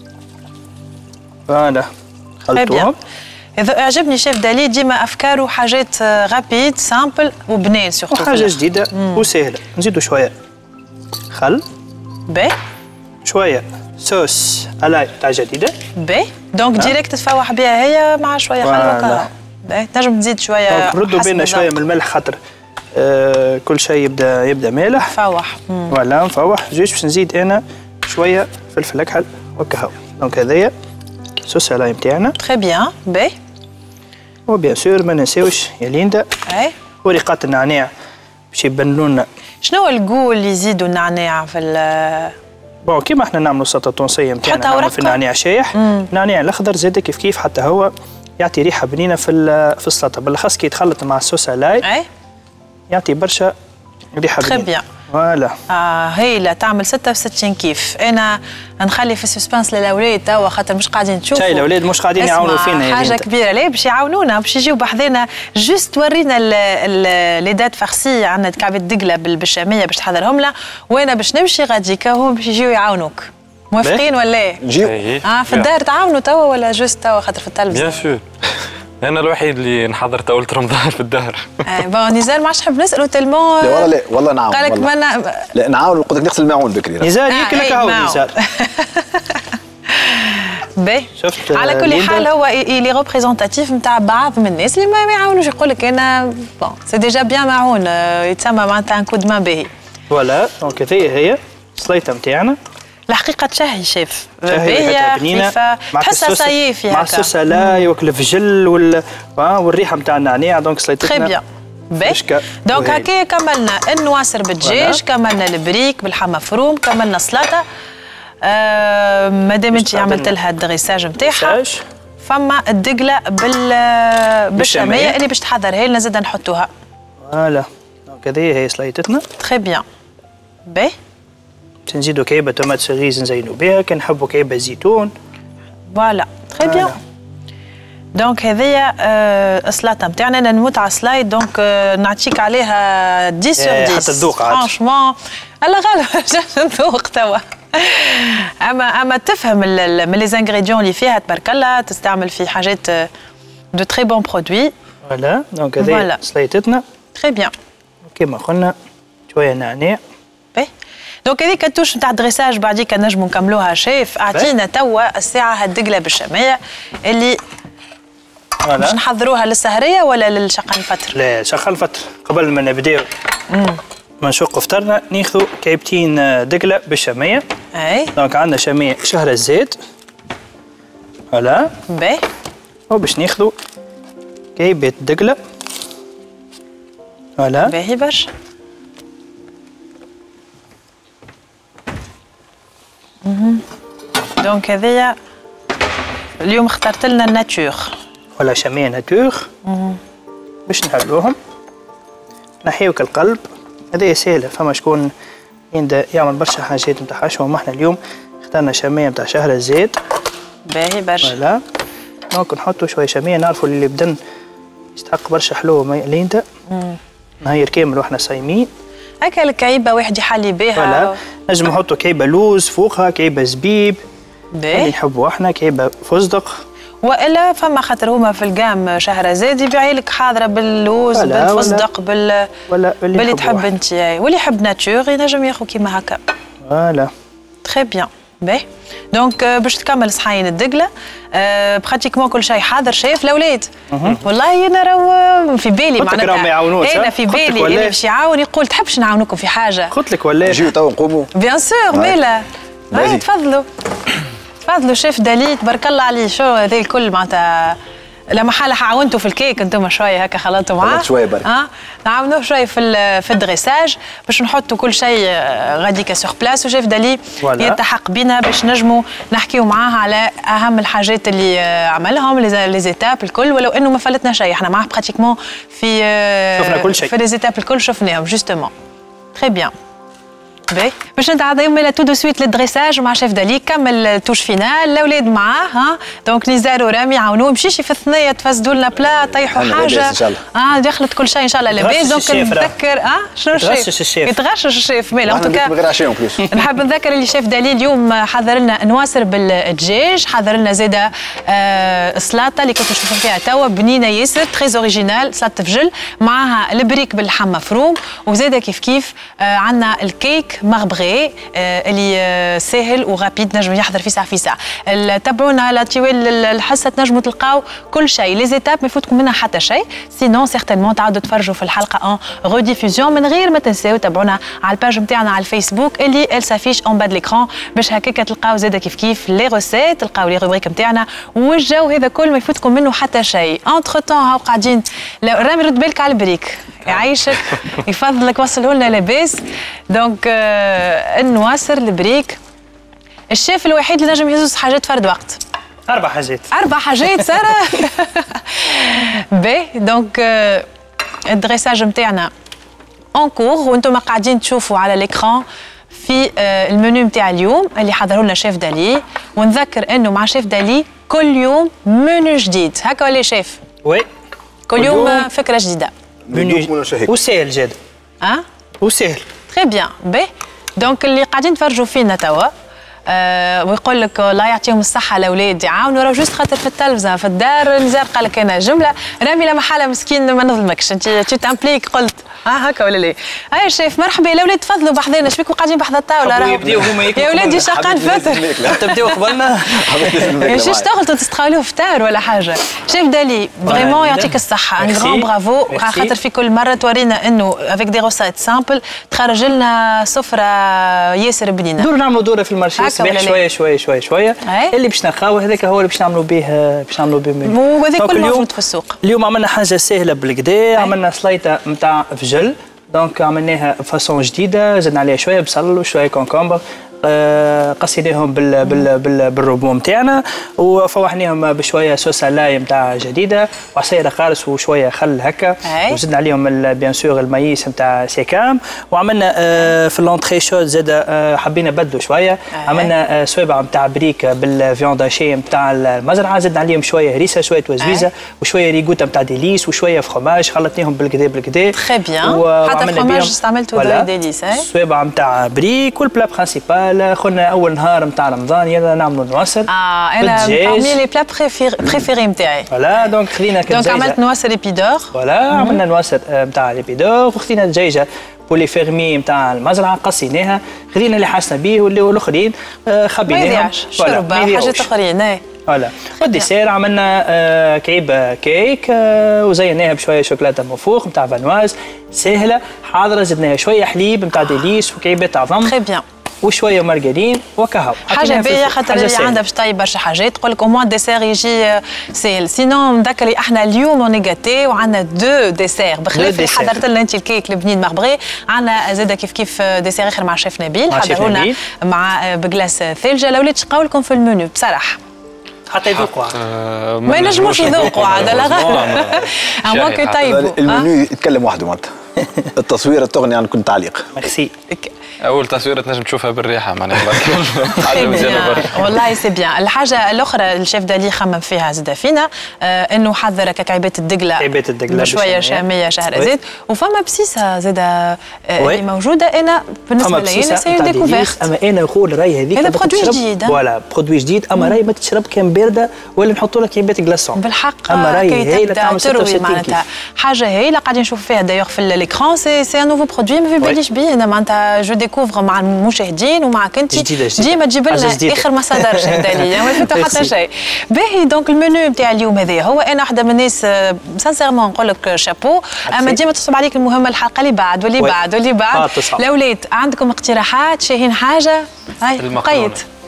فوالا. خلطوهم. إذا أعجبني شيف دالي ديما أفكاره حاجات رابيد سامبل وبنان سورتو. وحاجة جديدة وسهلة. نزيدوا شوية خل. باهي. شوية صوص ألاي تاع جديدة. باهي. دونك ديريكت تفوح بها هي مع شوية خل وكهرباء. باهي. تنجم تزيد شوية. ردوا بينا شوية من الملح خاطر كل شيء يبدا مالح. فوح. فوالا نفوح. جوست باش نزيد أنا شوية فلفل أكحل وكهو. دونك هذايا صوص ألاي نتاعنا. تري بيان. باهي. وبيان سور ما ننساوش يا ليندا ورقات النعناع باش يبنوا لنا. شنو الجو اللي يزيدوا النعناع في بون كيما احنا نعملوا السلطه التونسيه نتاعنا في النعناع شايح. النعناع الاخضر زاد كيف حتى هو يعطي ريحه بنينه في السلطه، بالاخص كي يتخلط مع الصوص الاي يعطي برشا ريحه بنينه. تري بيان. فوالا. هيلا تعمل 66 كيف. انا نخلي في السسبانس للاولاد توا خاطر مش قاعدين نشوفوا. شاي الاولاد مش قاعدين يعاونوا فينا. حاجه كبيره لا باش يعاونونا باش يجيو بحذانا جوست ورينا لي دات فارسي. عندنا كعبه دقله بالشاميه باش تحضرهم لنا وانا باش نمشي غاديكا هما باش يجيو يعاونوك. موافقين ولا؟ نجيو. في الدار تعاونوا توا ولا جوست توا خاطر في التلفزه؟ بيان سور. انا الوحيد اللي نحضر طاوله رمضان في الدار. بون نزال ما عادش نحب نسالو تلمون. لا والله نعاون. قالك لا نعاون قلت لك نغسل الماعون بكري. نزال ياكل لك هاو نزال. باهي. على كل حال هو اللي ريبريزونتاتيف نتاع بعض من الناس اللي ما يعاونوش. يقول لك انا بون سي ديجا بيان معاون يتسمى معناتها ان كود مان باهي. فوالا دونك هي السليطه نتاعنا. الحقيقه تشهي شيف. باهيه خفيفه تحسها صيف مع الصوص لاي والفجل والريحه نتاع النعناع. دونك سليطتنا تري بيان. باهي. دونك هكا كملنا النواصر بالدجاج، كملنا البريك بالحمى مفروم، كملنا السلطه. مادام انت عملت لها الدغيساج نتاعها فما الدقله بالشاميه اللي باش تحضرها لنا زاد نحطوها. فوالا دونك هذه هي سليطتنا. تري بيان. باهي. نزيدوا كعيبه طوماط سيريز نزينوا بها، كان نحبوا كعيبه زيتون. فوالا تري بيان. دونك هذيا السلطه نتاعنا. انا نموت على السلايد دونك نعطيك عليها 10 sur 10 حتى الذوق عاد فرانشمون. الله غالب نذوق توا. اما تفهم من لي زانغريديون اللي فيها تبارك الله، تستعمل في حاجات دو تري بون برودوي. فوالا دونك هذه سليطتنا. تري بيان. كيما قلنا شويه نعناع. باهي. دونك هذيك التوش نتاع الدريساج بعديك نجموا نكملوها شيف. اعطينا توا الساعه هالدقله بالشاميه اللي باش نحضروها للسهريه ولا للشقه الفطر؟ لا شقه الفطر. قبل ما نبداو ما نشقوا فطرنا ناخذوا كعيبتين دقله بالشاميه. دونك عندنا شاميه شهر الزيت. فوالا. باهي. وباش ناخذوا كعيبه دقله. فوالا. باهي برشا. دونك هذيا اليوم اخترت لنا الناتور. ولا شاميه ناتور. باش نحلوهم نحيوك القلب. هذه سهله، فما شكون يعمل برشا حاجات نتاع حشوه. ما احنا اليوم اخترنا شاميه نتاع شهر الزيت. باهي برشا. فوالا دونك نحطوا شويه شاميه. نعرفوا اللي بدن يستحق برشا حلوه ليندا. نهير كامل واحنا صايمين. هكا الكعيبه واحد يحلي بها. فوالا نجم نحطوا كعيبه لوز فوقها، كعيبه زبيب اللي نحبوا احنا، كعيبه فستق. والا فما خاطر هما في القام شهرزاد يبيع لك حاضره باللوز بالفستق باللي تحب انت. واللي يحب ناتور ينجم ياخذ كيما هكا. فوالا تري بيان. باهي. دونك باش تكمل صحاين الدقله براتيكمون كل شيء حاضر شايف الاولاد. والله انا راهو في بالي معناتها ما يعاونوش. انا في بالي اللي باش يعاون يقول تحبش نعاونكم في حاجه. قلت لك ولا نجيو توا نقوموا. بيان سور مالا. تفضلوا تفضلوا شيف دالي تبارك الله عليه. شو هذا الكل معناتها لا محالة عاونتوا في الكيك انتم شويه هكا خلطتوا معاه شويه برك نعاونوه شويه في الدريساج باش نحطوا كل شيء غاديكا سور بلاس وشيف دالي يلتحق بنا باش نجموا نحكيوا معاه على اهم الحاجات اللي عملهم لي زيتاب الكل ولو انه ما فلتنا شيء احنا معاه براتيكمون في شفنا كل شيء في لي زيتاب الكل شفناهم جوستومون تري بيان باش نتعداو ميلا تو دو سويت للدريساج مع شيف دالي كمل توش فينال الاولاد معاه دونك نزار ورامي يعاونوه مشيشي في الثنيه تفسدوا لنا بلا طيحوا حاجه دخلت كل شيء ان شاء الله لاباس دونك نتذكر شنو الشيف يتغشش الشيف ميلا نحب نذكر اللي شيف دالي اليوم حضر لنا نواصر بالدجاج حضر لنا زاده السلطه اللي كنتوا تشوفوا فيها توا بنينه ياسر تري اوريجينال سلطه فجل معاها البريك باللحم مفروم وزاده كيف عندنا الكيك مغبغي اللي سهل ورابيد نجم يحضر في ساعه في ساعه. تابعونا على طوال الحصه تنجموا تلقاو كل شيء لي زيتاب ما يفوتكم منها حتى شيء سينون سيغتينمون تعاودوا تفرجوا في الحلقه ان ريديفوزيون من غير ما تنساو تابعونا على الباج نتاعنا على الفيسبوك اللي سافيش اون با ليكران باش هكاك تلقاو زاده كيف لي روسيت تلقاو لي روبريك نتاعنا والجو هذا كل ما يفوتكم منه حتى شيء. انتر تون هاو قاعدين رامي رد بالك على البريك يعيشك يفضلك وصلوا لنا لاباس دونك نواصر البريك الشيف الوحيد اللي نجم يهز حاجات فرد وقت 4 حاجات 4 حاجات ساره باهي دونك الدريساج نتاعنا اون كور وانتم قاعدين تشوفوا على ليكران في المنيو نتاع اليوم اللي حضروا لنا شيف دالي ونذكر انه مع شيف دالي كل يوم منيو جديد هكا ولا شيف؟ وي كل يوم فكره جديده منيو وسهل جد وسهل تري بيان باهي دونك اللي قاعدين تفرجوا فينا توا ويقول لك الله يعطيهم الصحة الأولاد يعاونوا راه جوست خاطر في التلفزة في الدار نزار قال لك أنا جملة رامي لا محالة مسكين ما نظلمكش أنت تامبليك قلت هكا ولا لا؟ أي شيف مرحبا الأولاد تفضلوا بحذانا اش بيكم قاعدين بحذا الطاولة راه يا ولادي شقان فاتر تبداو قبلنا ماشيش تغلطوا تستقبلوه فطار ولا حاجة شيف دالي فريمون يعطيك الصحة ان غران برافو خاطر في كل مرة تورينا إنه افيك دي روسيت سامبل تخرج لنا سفرة ياسر بنينة دور نعملوا دورة في المارشي صباح شويه اللي باش نلقاو هذاك هو اللي باش نعملوا به منيو وهذا كل موجود في السوق اليوم عملنا حاجه سهله بالكدا عملنا سليطه نتاع فجل دونك عملناها فاسون جديده زدنا عليها شويه بصل وشويه كونكومبر قصيناهم بالروبو نتاعنا وفوحناهم بشويه صوص لاي نتاع جديده وعصير قارص وشويه خل هكا وزدنا عليهم بيان سور المايس نتاع سيكام وعملنا في لونتري شود زاد حبينا نبدلوا شويه عملنا سويبع نتاع بريك بالفيونداشي نتاع المزرعه زدنا عليهم شويه هريسه شويه وزويزه وشويه ريغوتا نتاع ديليس وشويه فخوماج خلطناهم بالكدا تري بيان حتى الفخوماج استعملتوا ديليس سويبع نتاع بريك والبلا برينسيبال خلنا اول نهار نتاع رمضان يلا نعملوا نواصر انا بارمي لي بلا بريفيري نتاعي فوالا دونك خلينا دونك عملت نواصر ايبيدور فوالا عملنا نواصر نتاع ليبيدور وخذينا الدجاجه بولي فيرمي نتاع المزرعه قصيناها خذينا اللي حاسنا به والاخرين خبيناهم شرب حاجات اخرين فوالا والديسير عملنا كعيب كيك وزيناها بشويه شوكولاته منفوخ نتاع فانواز سهله حاضره زدناها شويه حليب نتاع ديليس وكعيبات عظم تري بيان وشويه مارغرين وكهو حاجه باهيه خاطر اللي عندها باش طيب برشا حاجات تقول لك او موان ديسير يجي سيل سينون نذكر احنا اليوم اوني غاتي وعندنا 2 ديسير بخلاف اللي حضرت لنا انت الكيك البنين مغبري عندنا زاده كيف ديسير اخر مع شيف نبيل حضروا لنا مع بكلاس ثلجه الاولاد شقاو لكم في المنيو بصراحه حتى يذوقوا ما ينجموش يذوقوا عاد لا غير ممكن طيبوا المنيو يتكلم وحده معناتها التصويره تغني عن كل تعليق ميرسي اول تصويره تنجم تشوفها بالريحه معناها حاجه مزيانه برشا والله سي بيان. الحاجه الاخرى الشيف دالي خمم فيها زاد فينا انه حضر كعيبات الدقله بشويه شاميه شهرزاد وفما بسيسه زاد اللي موجوده انا بالنسبه لي سي ديكوفيرت اما انا نقول راي هذيك هذا برودوي جديد فوالا برودوي جديد اما راي ما تشرب كان بارده ولا نحطوا لك عيبات كلاصون بالحق اما راي هايله تعمل تروي معناتها حاجه هايله قاعدين نشوف فيها دايوغ في ليكران سي ان نوفو برودوي ما في باليش بيه انا معناتها جو ديكوفر مع المشاهدين ومعك انت ديما تجيب لنا اخر مصادر شيف دالي ما فاتوا حتى شيء باهي. دونك المنيو نتاع اليوم هذا هو انا واحده من الناس سانسيرمون نقول لك شابو اما ديما تصب عليك المهمه الحلقه اللي بعد واللي بعد واللي بعد. الاولاد عندكم اقتراحات شاهين حاجه هاي قيد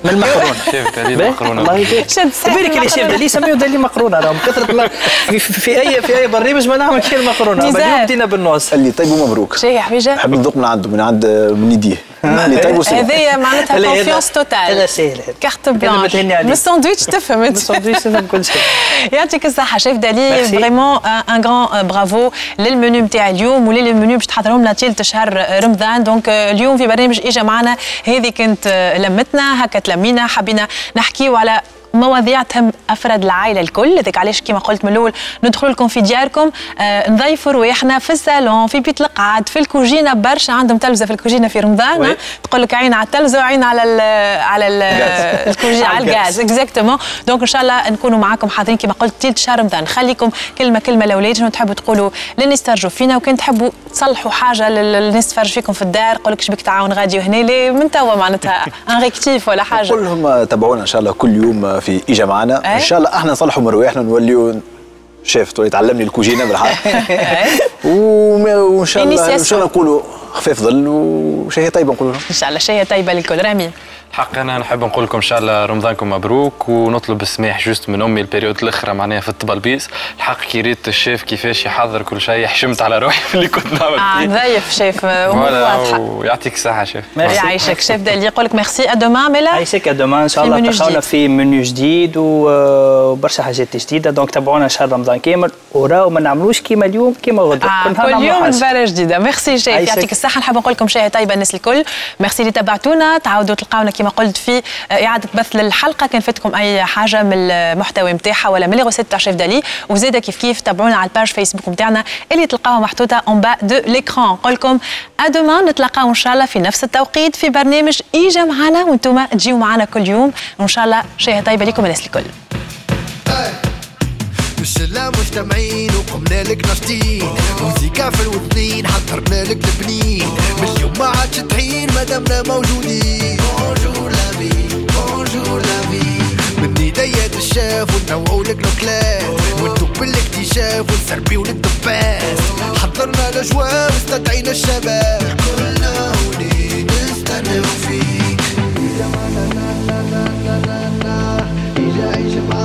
من المقرونه شيف دالي مقرونه الله يبارك بالك اللي شيف دالي سميو دالي مقرونه راهم كثره في اي برنامج ما نعمل كثير مقرونه اليوم بدينا بالنص اللي طيب ومبروك شي يا حبيجه نحب نذوق من عند من يديه اللي طيب وسهل هذه معناتها كونفيونس توتال هذا سهل كارت بلانش من الساندويتش تفهم انت الساندويتش نفهم كل شيء يعطيك الصحه شيف دالي فريمون ان غران برافو للمنيو نتاع اليوم وللمنيو باش تحضرهم لنا طيله شهر رمضان دونك اليوم في برنامج اجا معنا هذه كانت لمتنا هكا تلمينا حبينا نحكيو على مواضيع تهم افراد العائله الكل هذاك علاش كما قلت من الاول ندخلوا لكم في دياركم نضيفوا رواحنا في الصالون في بيت القعاد في الكوجينه برشا عندهم تلفزه في الكوجينه في رمضان تقول لك عين على التلفزه وعين على الكوجينه على الغاز اكزاكتومون دونك ان شاء الله نكونوا معاكم حاضرين كما قلت طيله شهر رمضان خليكم كلمه لاولاد شنو تحبوا تقولوا للناس ترجوا فينا وكان تحبوا تصلحوا حاجه للناس تفرج فيكم في الدار يقول لك شبيك تعاون غادي وهنا لي من توا معناتها ان ريكتيف ولا حاجه كلهم تابعونا ان شاء الله كل يوم في اجا معنا ان شاء الله احنا نصلحوا مرويحنا نوليو شيف تعلمني الكوجينه بالحق وان شاء الله نقولوا خفيف ظل وشهيه طيبه نقولوا ان شاء الله شهيه طيبه للكل رامي الحق انا نحب نقول لكم ان شاء الله رمضانكم مبروك ونطلب السماح جوست من امي البيريود الاخرى معناها في الطبلبيس الحق كي ريت الشيف كيفاش يحضر كل شيء حشمت على روحي في اللي كنت نعمل فيه ضيف شيف واضحه ويعطيك الصحه شيف يعيشك شيف دالي يقول لك ميرسي ادوما ميلا يعيشك ادوما ان شاء الله تلقاونا في منيو جديد وبرشا حاجات جديده دونك تابعونا شهر رمضان كامل وراو ما نعملوش كيما اليوم كيما غدا كل يوم نبره جديده ميرسي شيف يعطيك الصحه نحب نقول لكم شهيه طيبه الناس الكل ميرسي اللي تابعتونا تعاودوا تلقاونا كيما قلت في إعادة بث للحلقة كان فاتكم أي حاجة من المحتوى نتاعها ولا من لي غوسيت تاع شيف دالي وزيدا كيف تابعونا على الباج فيسبوك نتاعنا اللي تلقاوها محطوطة اون با دو ليكران نقول لكم ادوما نتلاقاو إن شاء الله في نفس التوقيت في برنامج إجا معنا وانتم تجيو معنا كل يوم وإن شاء الله شهية طيبة لكم الناس الكل بالشلة مجتمعين وقمنا لك ناشطين موسيقى في الوثنين حضرنا لك البنين من اليوم ما عادش تحين مادامنا موجودين بونجور لافي بونجور لافي من ايديا الشاف ونوعوا لك الكلاب وانتو بالاكتشاف ونسربيو للدباس حضرنا الاجواء واستدعينا الشباب كلنا هوني نستناو فيك إجا معنا لا لا لا لا لا إجا